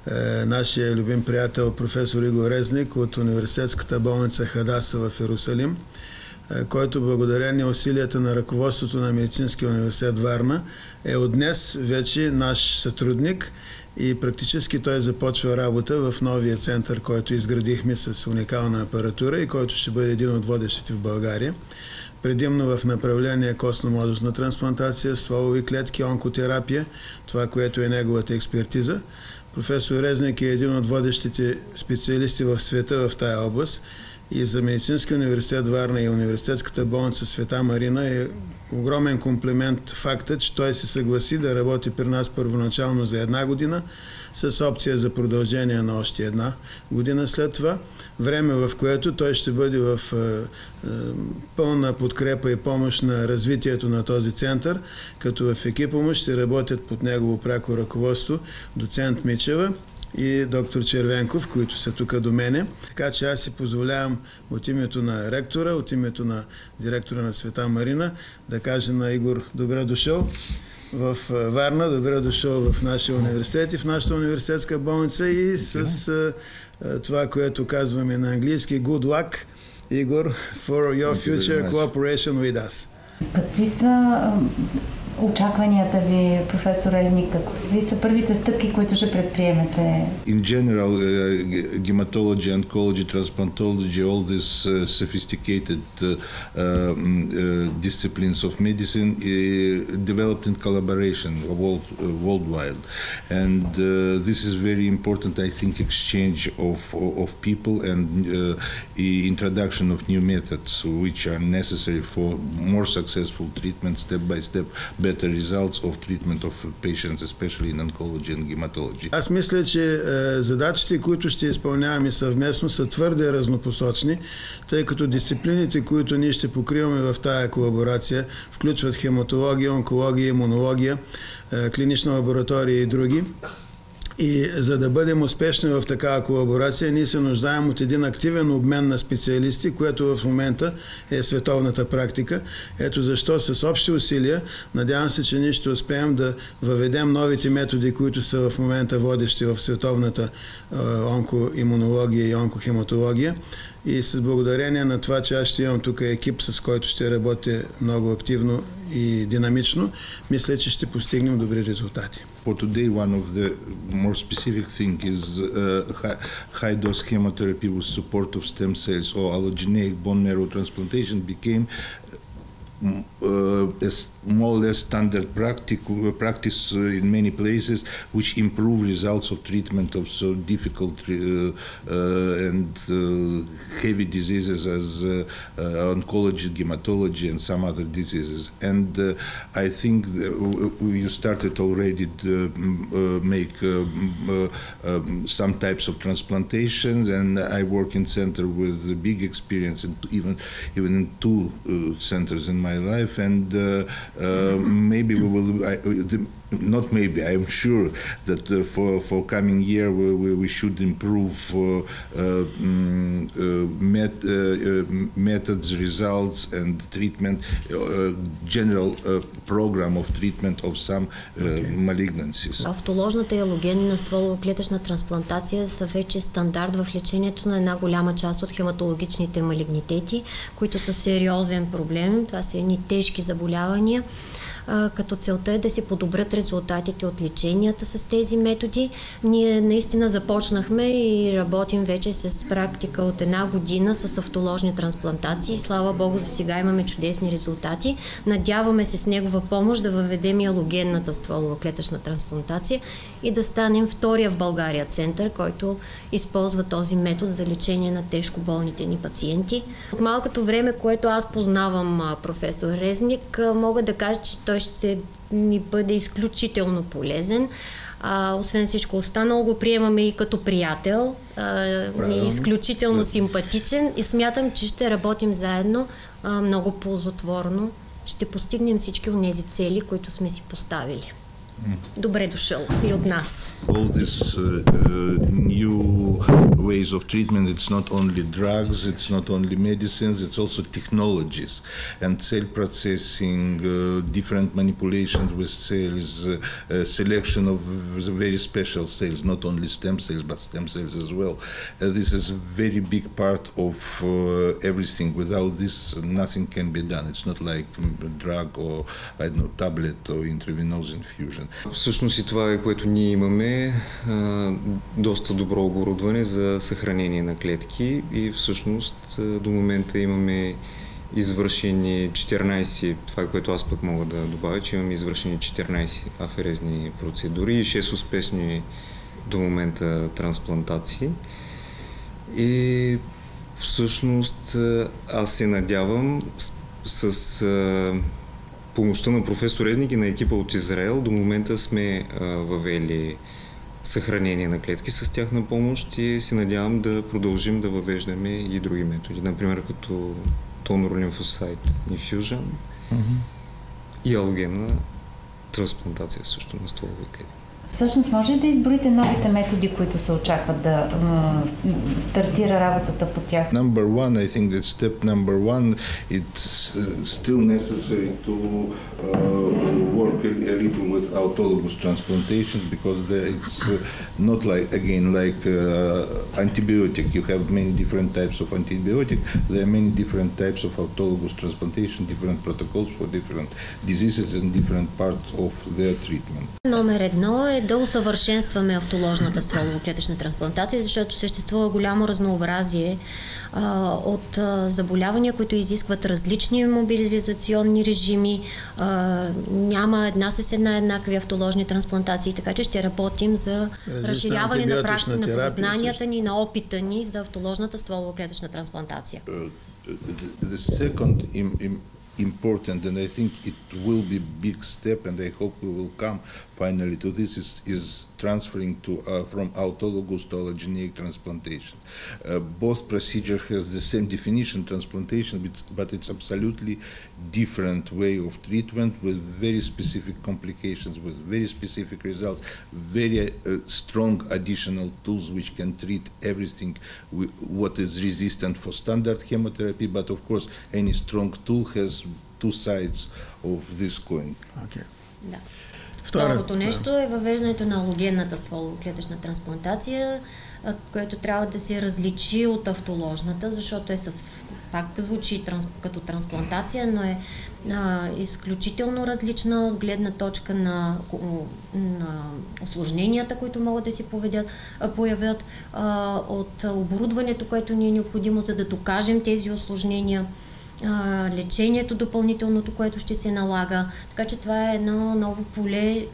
Speaker 18: е, нашия любим приятел професор Игор Резник от университетската болница Хадаса в Йерусалим, е, който благодарение усилията на ръководството на Медицинския университет Варна е от днес вече наш сътрудник и практически той започва работа в новия център, който изградихме с уникална апаратура и който ще бъде един от водещите в България. Предимно в направление костно-мозъчна трансплантация, стволови клетки, онкотерапия, това, което е неговата експертиза. Професор Резник е един от водещите специалисти в света в тая област и за Медицинския университет Варна и университетската болница Света Марина е огромен комплимент факта, че той се съгласи да работи при нас първоначално за една година, с опция за продължение на още една година след това. Време, в което той ще бъде в е, е, пълна подкрепа и помощ на развитието на този център, като в екипа му ще работят под негово пряко ръководство доцент Мичева и доктор Червенков, които са тук до мене. Така че аз си позволявам от името на ректора, от името на директора на Света Марина да кажа на Игор добре дошъл в Варна, добре дошъл в нашия университет и в нашата университетска болница и с а, това, което казваме на английски good luck, Игор, for your future cooperation with us.
Speaker 10: Какви са очакванията ви, професор Резник? Какви са първите стъпки, които ще предприемете?
Speaker 19: In general, uh, hematology, oncology, transplantology, all these uh, sophisticated uh, uh, disciplines of medicine uh, developed in collaboration world, uh, worldwide. And uh, this is very important, I think, exchange of, of people and uh, introduction of new methods which are necessary for more successful treatment, step by step, better results of treatment of patients, especially in oncology and hematology.
Speaker 18: Аз мисля, че е, задачите, които ще изпълняваме съвместно, са твърде разнопосочни, тъй като дисциплините, които ние ще покриваме в тая колаборация, включват хематология, онкология, имунология, е, клинична лаборатория и други. И за да бъдем успешни в такава колаборация, ние се нуждаем от един активен обмен на специалисти, което в момента е световната практика. Ето защо с общи усилия, надявам се, че ние ще успеем да въведем новите методи, които са в момента водещи в световната онкоимунология и онкохематология. И с благодарение на това, че аз ще имам тук екип, с който ще работя много активно и динамично, мисля, че ще постигнем добри резултати.
Speaker 19: For today, one of the more specific thing is uh, high dose chemotherapy with support of stem cells or allogeneic bone marrow transplantation became uh, a more or less standard practic, practice uh, in many places, which improve results of treatment of so difficult uh, uh, and uh, heavy diseases as uh, uh, oncology, hematology, and some other diseases. And uh, I think you started already to uh, make uh, uh, um, some types of transplantations, and I work in center with a big experience, in even even in two uh, centers in my life, and uh, Uh, maybe we will, I, the, not maybe, I am sure that uh, for, for coming year we, we, we should improve uh, uh, uh, met, uh, methods, results and treatment, uh, general uh, program of treatment of some uh, okay. malignancies.
Speaker 20: Автоложната и алогенна стволово-клетъчна трансплантация са вече стандарт в лечението на една голяма част от хематологичните малигнитети, които са сериозен проблем. Това са едни тежки заболявания, като целта е да се подобрят резултатите от леченията с тези методи. Ние наистина започнахме и работим вече с практика от една година с автоложни трансплантации. Слава Богу, за сега имаме чудесни резултати. Надяваме се с негова помощ да въведем и алогенната стволова клетъчна трансплантация и да станем втория в България център, който използва този метод за лечение на тежко болните ни пациенти. От малкото време, което аз познавам професор Резник, мога да кажа, че той ще ми бъде изключително полезен. А, освен всичко останало, го приемаме и като приятел. А, ми е изключително симпатичен и смятам, че ще работим заедно а, много ползотворно. Ще постигнем всички от тези цели, които сме си поставили. добре дошъл и от нас.
Speaker 19: All these uh, uh, new ways of treatment, it's not only drugs, it's not only medicines, it's also technologies and cell processing, uh, different manipulations with cells, uh, uh, selection of very special cells, not only stem cells, but stem cells as well. Uh, this is a very big part of uh, everything. Without this, nothing can be done. It's not like a drug or, I don't know, tablet or intravenous infusion.
Speaker 21: Всъщност и това е, което ние имаме, а, доста добро оборудване за съхранение на клетки и всъщност а, до момента имаме извършени четиринайсет, това е което аз пък мога да добавя, че имаме извършени четиринайсет аферезни процедури и шест успешни до момента трансплантации. И всъщност аз се надявам с, с а, помощта на професор Резник и на екипа от Израел до момента сме а, въвели съхранение на клетки с тяхна помощ и се надявам да продължим да въвеждаме и други методи, например като Donor Lymphocyte Infusion mm-hmm. и алогенна трансплантация също на стволови клетки.
Speaker 4: Всъщност, може ли да изброите новите методи, които се очакват да м- стартира работата по тях?
Speaker 19: Number one, I think that step number one, it's uh, still necessary to uh, work a, a little with autologous transplantation because there, it's uh, not like, again, like uh, antibiotic. You have many different types of antibiotic. There are many different types of autologous transplantation, different protocols for different diseases and different parts of their treatment.
Speaker 20: Номер едно е да усъвършенстваме автоложната стволово-клетъчна трансплантация, защото съществува голямо разнообразие а, от а, заболявания, които изискват различни мобилизационни режими. А, няма една с една еднакви автоложни трансплантации, така че ще работим за различна разширяване на практика на познанията ни, на опита ни за автоложната стволово-клетъчна трансплантация.
Speaker 19: Uh, the second im, im, important, and I think it will be big step, and I hope we will come finally to this, is, is transferring to uh, from autologous to allogeneic transplantation. Uh, both procedure has the same definition, transplantation, but it's absolutely different way of treatment with very specific complications, with very specific results, very uh, strong additional tools which can treat everything what is resistant for standard chemotherapy, but of course any strong tool has two sides of this coin.
Speaker 18: Okay.
Speaker 20: Да. Второто нещо е въвеждането на алогенната стволово-клетъчна трансплантация, което трябва да се различи от автоложната, защото е съв... пак звучи транс... като трансплантация, но е а, изключително различна от гледна точка на, на осложненията, които могат да си поведят, появят, а, от оборудването, което ни е необходимо, за да докажем тези осложнения, лечението допълнителното, което ще се налага. Така че това е едно ново поле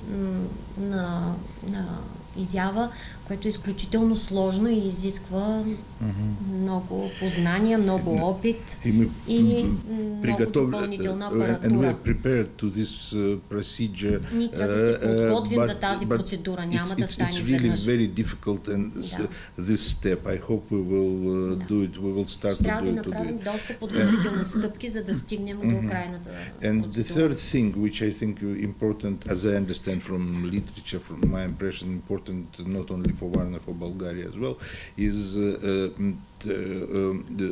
Speaker 20: на, на изява, което е изключително сложно и изисква mm-hmm. много познания, много опит и, ми, и много допълнителна апаратура.
Speaker 19: And we are prepared to this uh, procedure.
Speaker 20: Ние трябва да се подготвим uh, за тази процедура. Няма да стане
Speaker 19: изведнъж. It's really very difficult and да. This step. I hope we will uh, да. do it. We will start to do it.
Speaker 20: Трябва да направим доста подготвителни стъпки, за да стигнем mm-hmm. до крайната
Speaker 19: And
Speaker 20: процедура.
Speaker 19: the third thing, which I think is important, as I understand from literature, from my impression, important not only for Varna, for Bulgaria as well, is uh, uh, uh, the,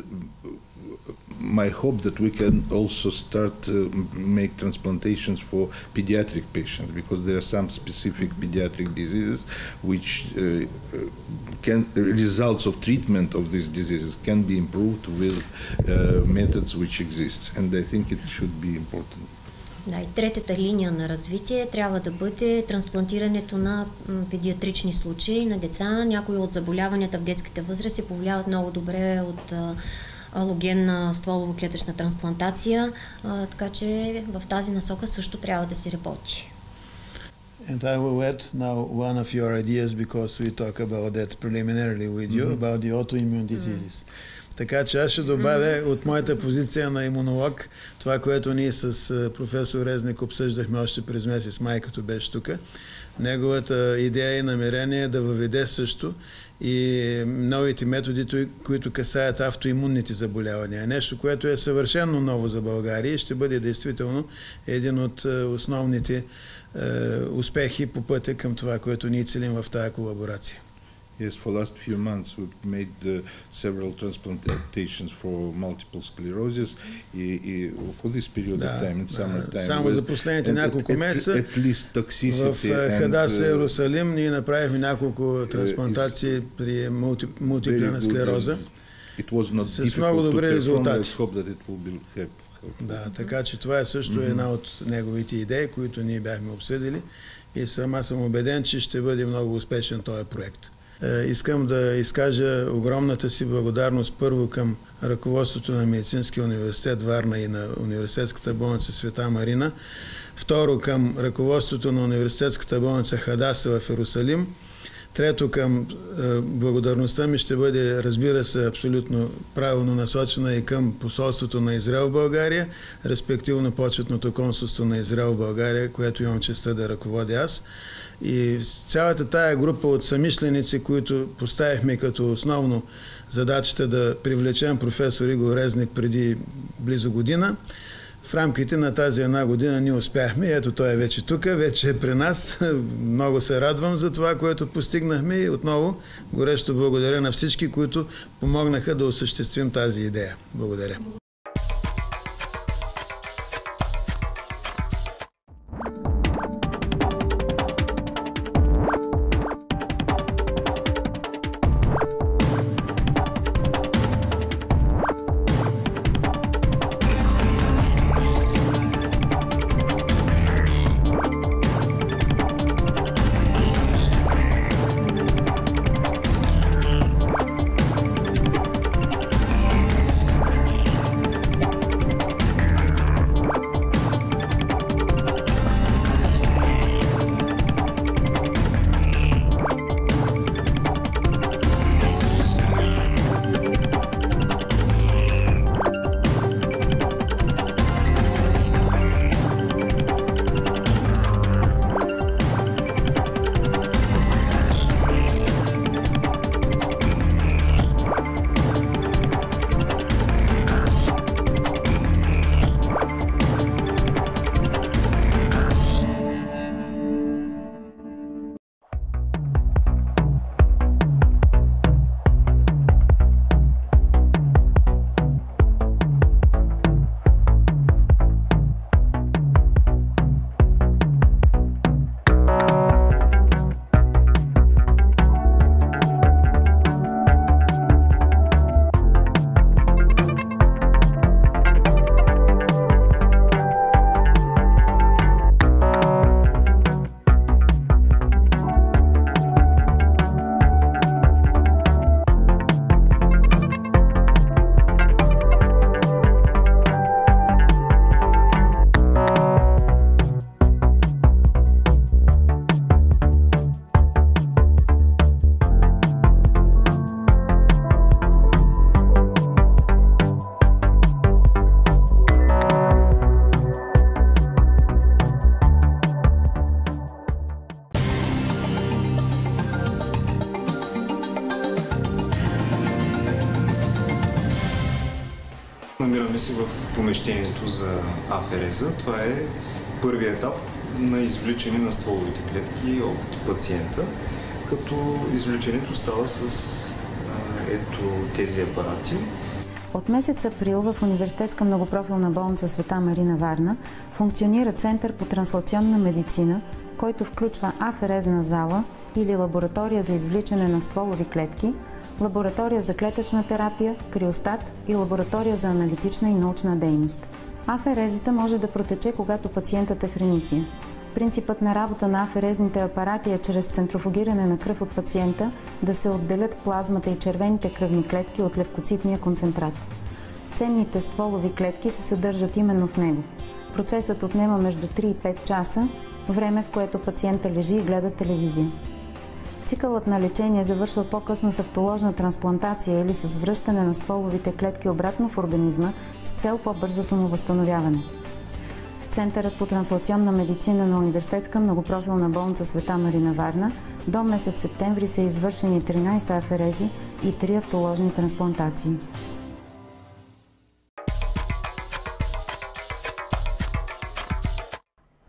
Speaker 19: my hope that we can also start uh, make transplantations for pediatric patients, because there are some specific pediatric diseases which uh, can results of treatment of these diseases can be improved with uh, methods which exist, and I think it should be important.
Speaker 20: Да, и третата линия на развитие трябва да бъде трансплантирането на педиатрични случаи на деца. Някои от заболяванията в детската възраст се повлияват много добре от алогенна стволово-клетъчна трансплантация, а, така че в тази насока също трябва да се работи.
Speaker 18: And I will add now one of your ideas, because we talk about that preliminarily with you, mm-hmm. about the autoimmune diseases. Mm-hmm. Така че аз ще добавя mm-hmm. от моята позиция на имунолог това, което ние с професор Резник обсъждахме още през месец май, като беше тук. Неговата идея и намерение е да въведе също и новите методи, които касаят автоимунните заболявания. Нещо, което е съвършено ново за България и ще бъде действително един от основните успехи по пътя към това, което ние целим в тази колаборация.
Speaker 19: Yes, for last few months we've made uh, several transplantations for multiple sclerosis и, и for this period
Speaker 18: да,
Speaker 19: of time in summer time.
Speaker 18: Само за последните няколко месеца в Хадаса, Иерусалим, ние направихме няколко трансплантации при мулти, мултипленна склероза с много добри резултати. Да, така че това е също mm-hmm. една от неговите идеи, които ние бяхме обсъдили и сама съм убеден, че ще бъде много успешен този проект. Искам да изкажа огромната си благодарност първо към ръководството на Медицинския университет Варна и на Университетската болница Света Марина, второ към ръководството на Университетската болница Хадаса в Иерусалим, трето към благодарността ми ще бъде, разбира се, абсолютно правилно насочена и към посолството на Израел в България, респективно почетното консулство на Израел в България, което имам честта да ръководя аз. И цялата тая група от самишленици, които поставихме като основно задачата да привлечем професор Игор Резник преди близо година, в рамките на тази една година ние успяхме. Ето той е вече тук, вече е при нас. Много се радвам за това, което постигнахме и отново горещо благодаря на всички, които помогнаха да осъществим тази идея. Благодаря.
Speaker 21: Намираме се в помещението за афереза. Това е първият етап на извличане на стволовите клетки от пациента, като извличането става с а, ето тези апарати.
Speaker 4: От месец април в Университетска многопрофилна болница Света Марина Варна функционира Център по транслационна медицина, който включва аферезна зала или лаборатория за извличане на стволови клетки, лаборатория за клетъчна терапия, криостат и лаборатория за аналитична и научна дейност. Аферезата може да протече, когато пациентът е в ремисия. Принципът на работа на аферезните апарати е чрез центрофугиране на кръв от пациента да се отделят плазмата и червените кръвни клетки от левкоцитния концентрат. Ценните стволови клетки се съдържат именно в него. Процесът отнема между три и пет часа, време в което пациента лежи и гледа телевизия. Цикълът на лечение завършва по-късно с автоложна трансплантация или с връщане на стволовите клетки обратно в организма с цел по-бързото му възстановяване. В Центърът по транслационна медицина на Университетска многопрофилна болница Света Марина Варна до месец септември са извършени тринайсет аферези и три автоложни трансплантации.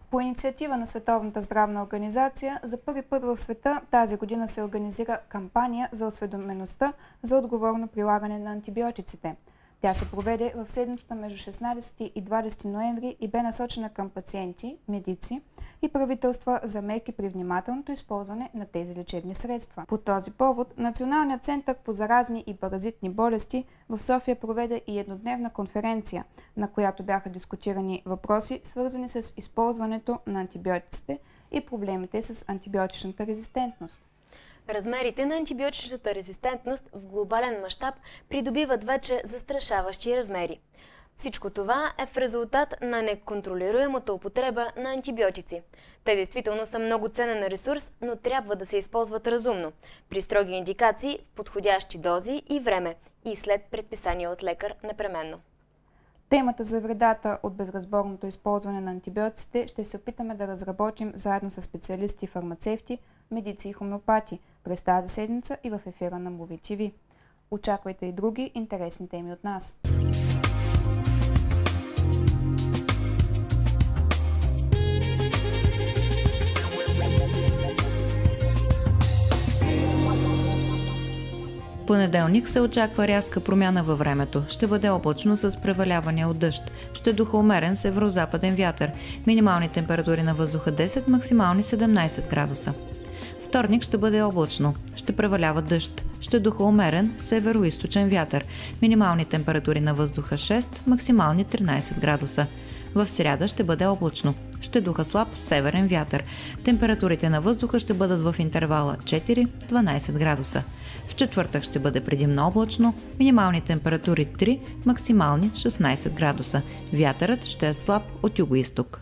Speaker 2: По инициатива на Световната здравна организация, за първи път в света тази година се организира кампания за осведомеността за отговорно прилагане на антибиотиците. Тя се проведе в седмицата между шестнадесети и двадесети ноември и бе насочена към пациенти, медици и правителства за мерки при внимателното използване на тези лечебни средства. По този повод Националният център по заразни и паразитни болести в София проведе и еднодневна конференция, на която бяха дискутирани въпроси, свързани с използването на антибиотиците и проблемите с антибиотичната резистентност.
Speaker 1: Размерите на антибиотичната резистентност в глобален мащаб придобиват вече застрашаващи размери. Всичко това е в резултат на неконтролируемата употреба на антибиотици. Те действително са много ценен ресурс, но трябва да се използват разумно, при строги индикации, в подходящи дози и време, и след предписание от лекар непременно.
Speaker 2: Темата за вредата от безразборното използване на антибиотиците ще се опитаме да разработим заедно с специалисти, фармацевти, медици и хомеопати през тази седмица и в ефира на Movie ти ви. Очаквайте и други интересни теми от нас.
Speaker 3: Понеделник се очаква рязка промяна във времето. Ще бъде облачно с преваляване от дъжд. Ще духа умерен северо-западен вятър. Минимални температури на въздуха десет, максимални седемнадесет градуса. Вторник ще бъде облачно. Ще превалява дъжд. Ще духа умерен северо-източен вятър. Минимални температури на въздуха шест, максимални тринадесет градуса. В сряда ще бъде облачно. Ще духа слаб северен вятър. Температурите на въздуха ще бъдат в интервала четири до дванадесет градуса. В четвъртък ще бъде предимно облачно, минимални температури три, максимални шестнадесет градуса. Вятърът ще е слаб от югоизток.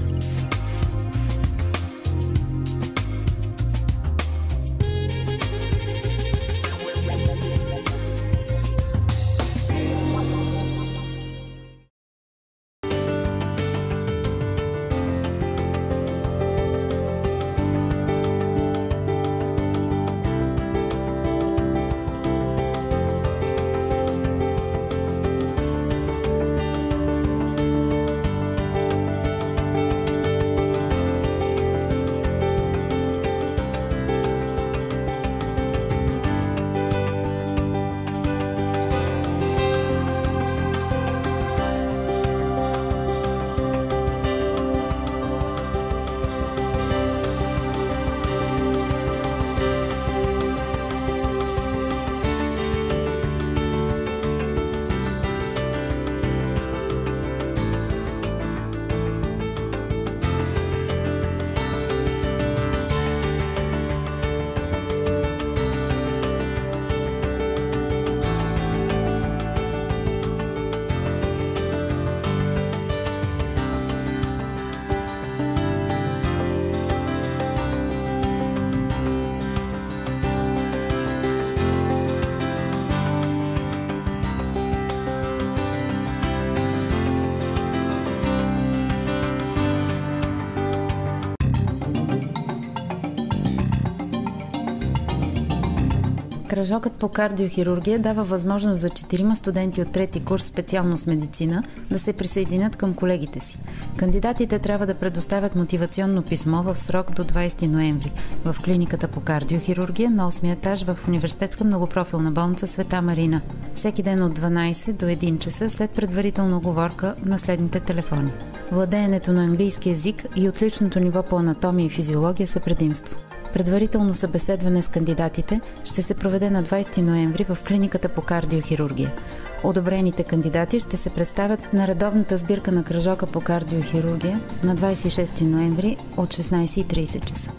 Speaker 4: Кръжокът по кардиохирургия дава възможност за четирима студенти от трети курс специалност медицина да се присъединят към колегите си. Кандидатите трябва да предоставят мотивационно писмо в срок до двадесети ноември в клиниката по кардиохирургия на осми етаж в Университетска многопрофилна болница Света Марина. Всеки ден от дванадесет до един часа след предварителна оговорка на следните телефони. Владеенето на английски език и отличното ниво по анатомия и физиология са предимство. Предварително събеседване с кандидатите ще се проведе на двадесети ноември в клиниката по кардиохирургия. Одобрените кандидати ще се представят на редовната сбирка на кръжока по кардиохирургия на двадесет и шести ноември от шестнадесет и тридесет часа.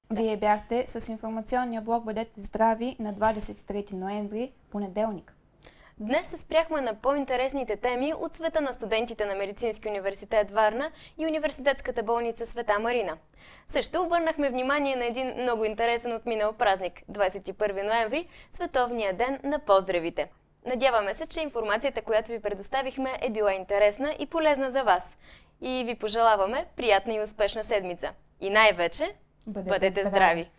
Speaker 2: Вие бяхте с информационния блог "Бъдете здрави" на двадесет и трети ноември, понеделник.
Speaker 1: Днес се спряхме на по-интересните теми от света на студентите на Медицински университет Варна и Университетската болница Света Марина. Също обърнахме внимание на един много интересен отминал празник – двадесет и първи ноември, Световния ден на поздравите. Надяваме се, че информацията, която ви предоставихме, е била интересна и полезна за вас. И ви пожелаваме приятна и успешна седмица. И най-вече, бъдете, бъдете здрави!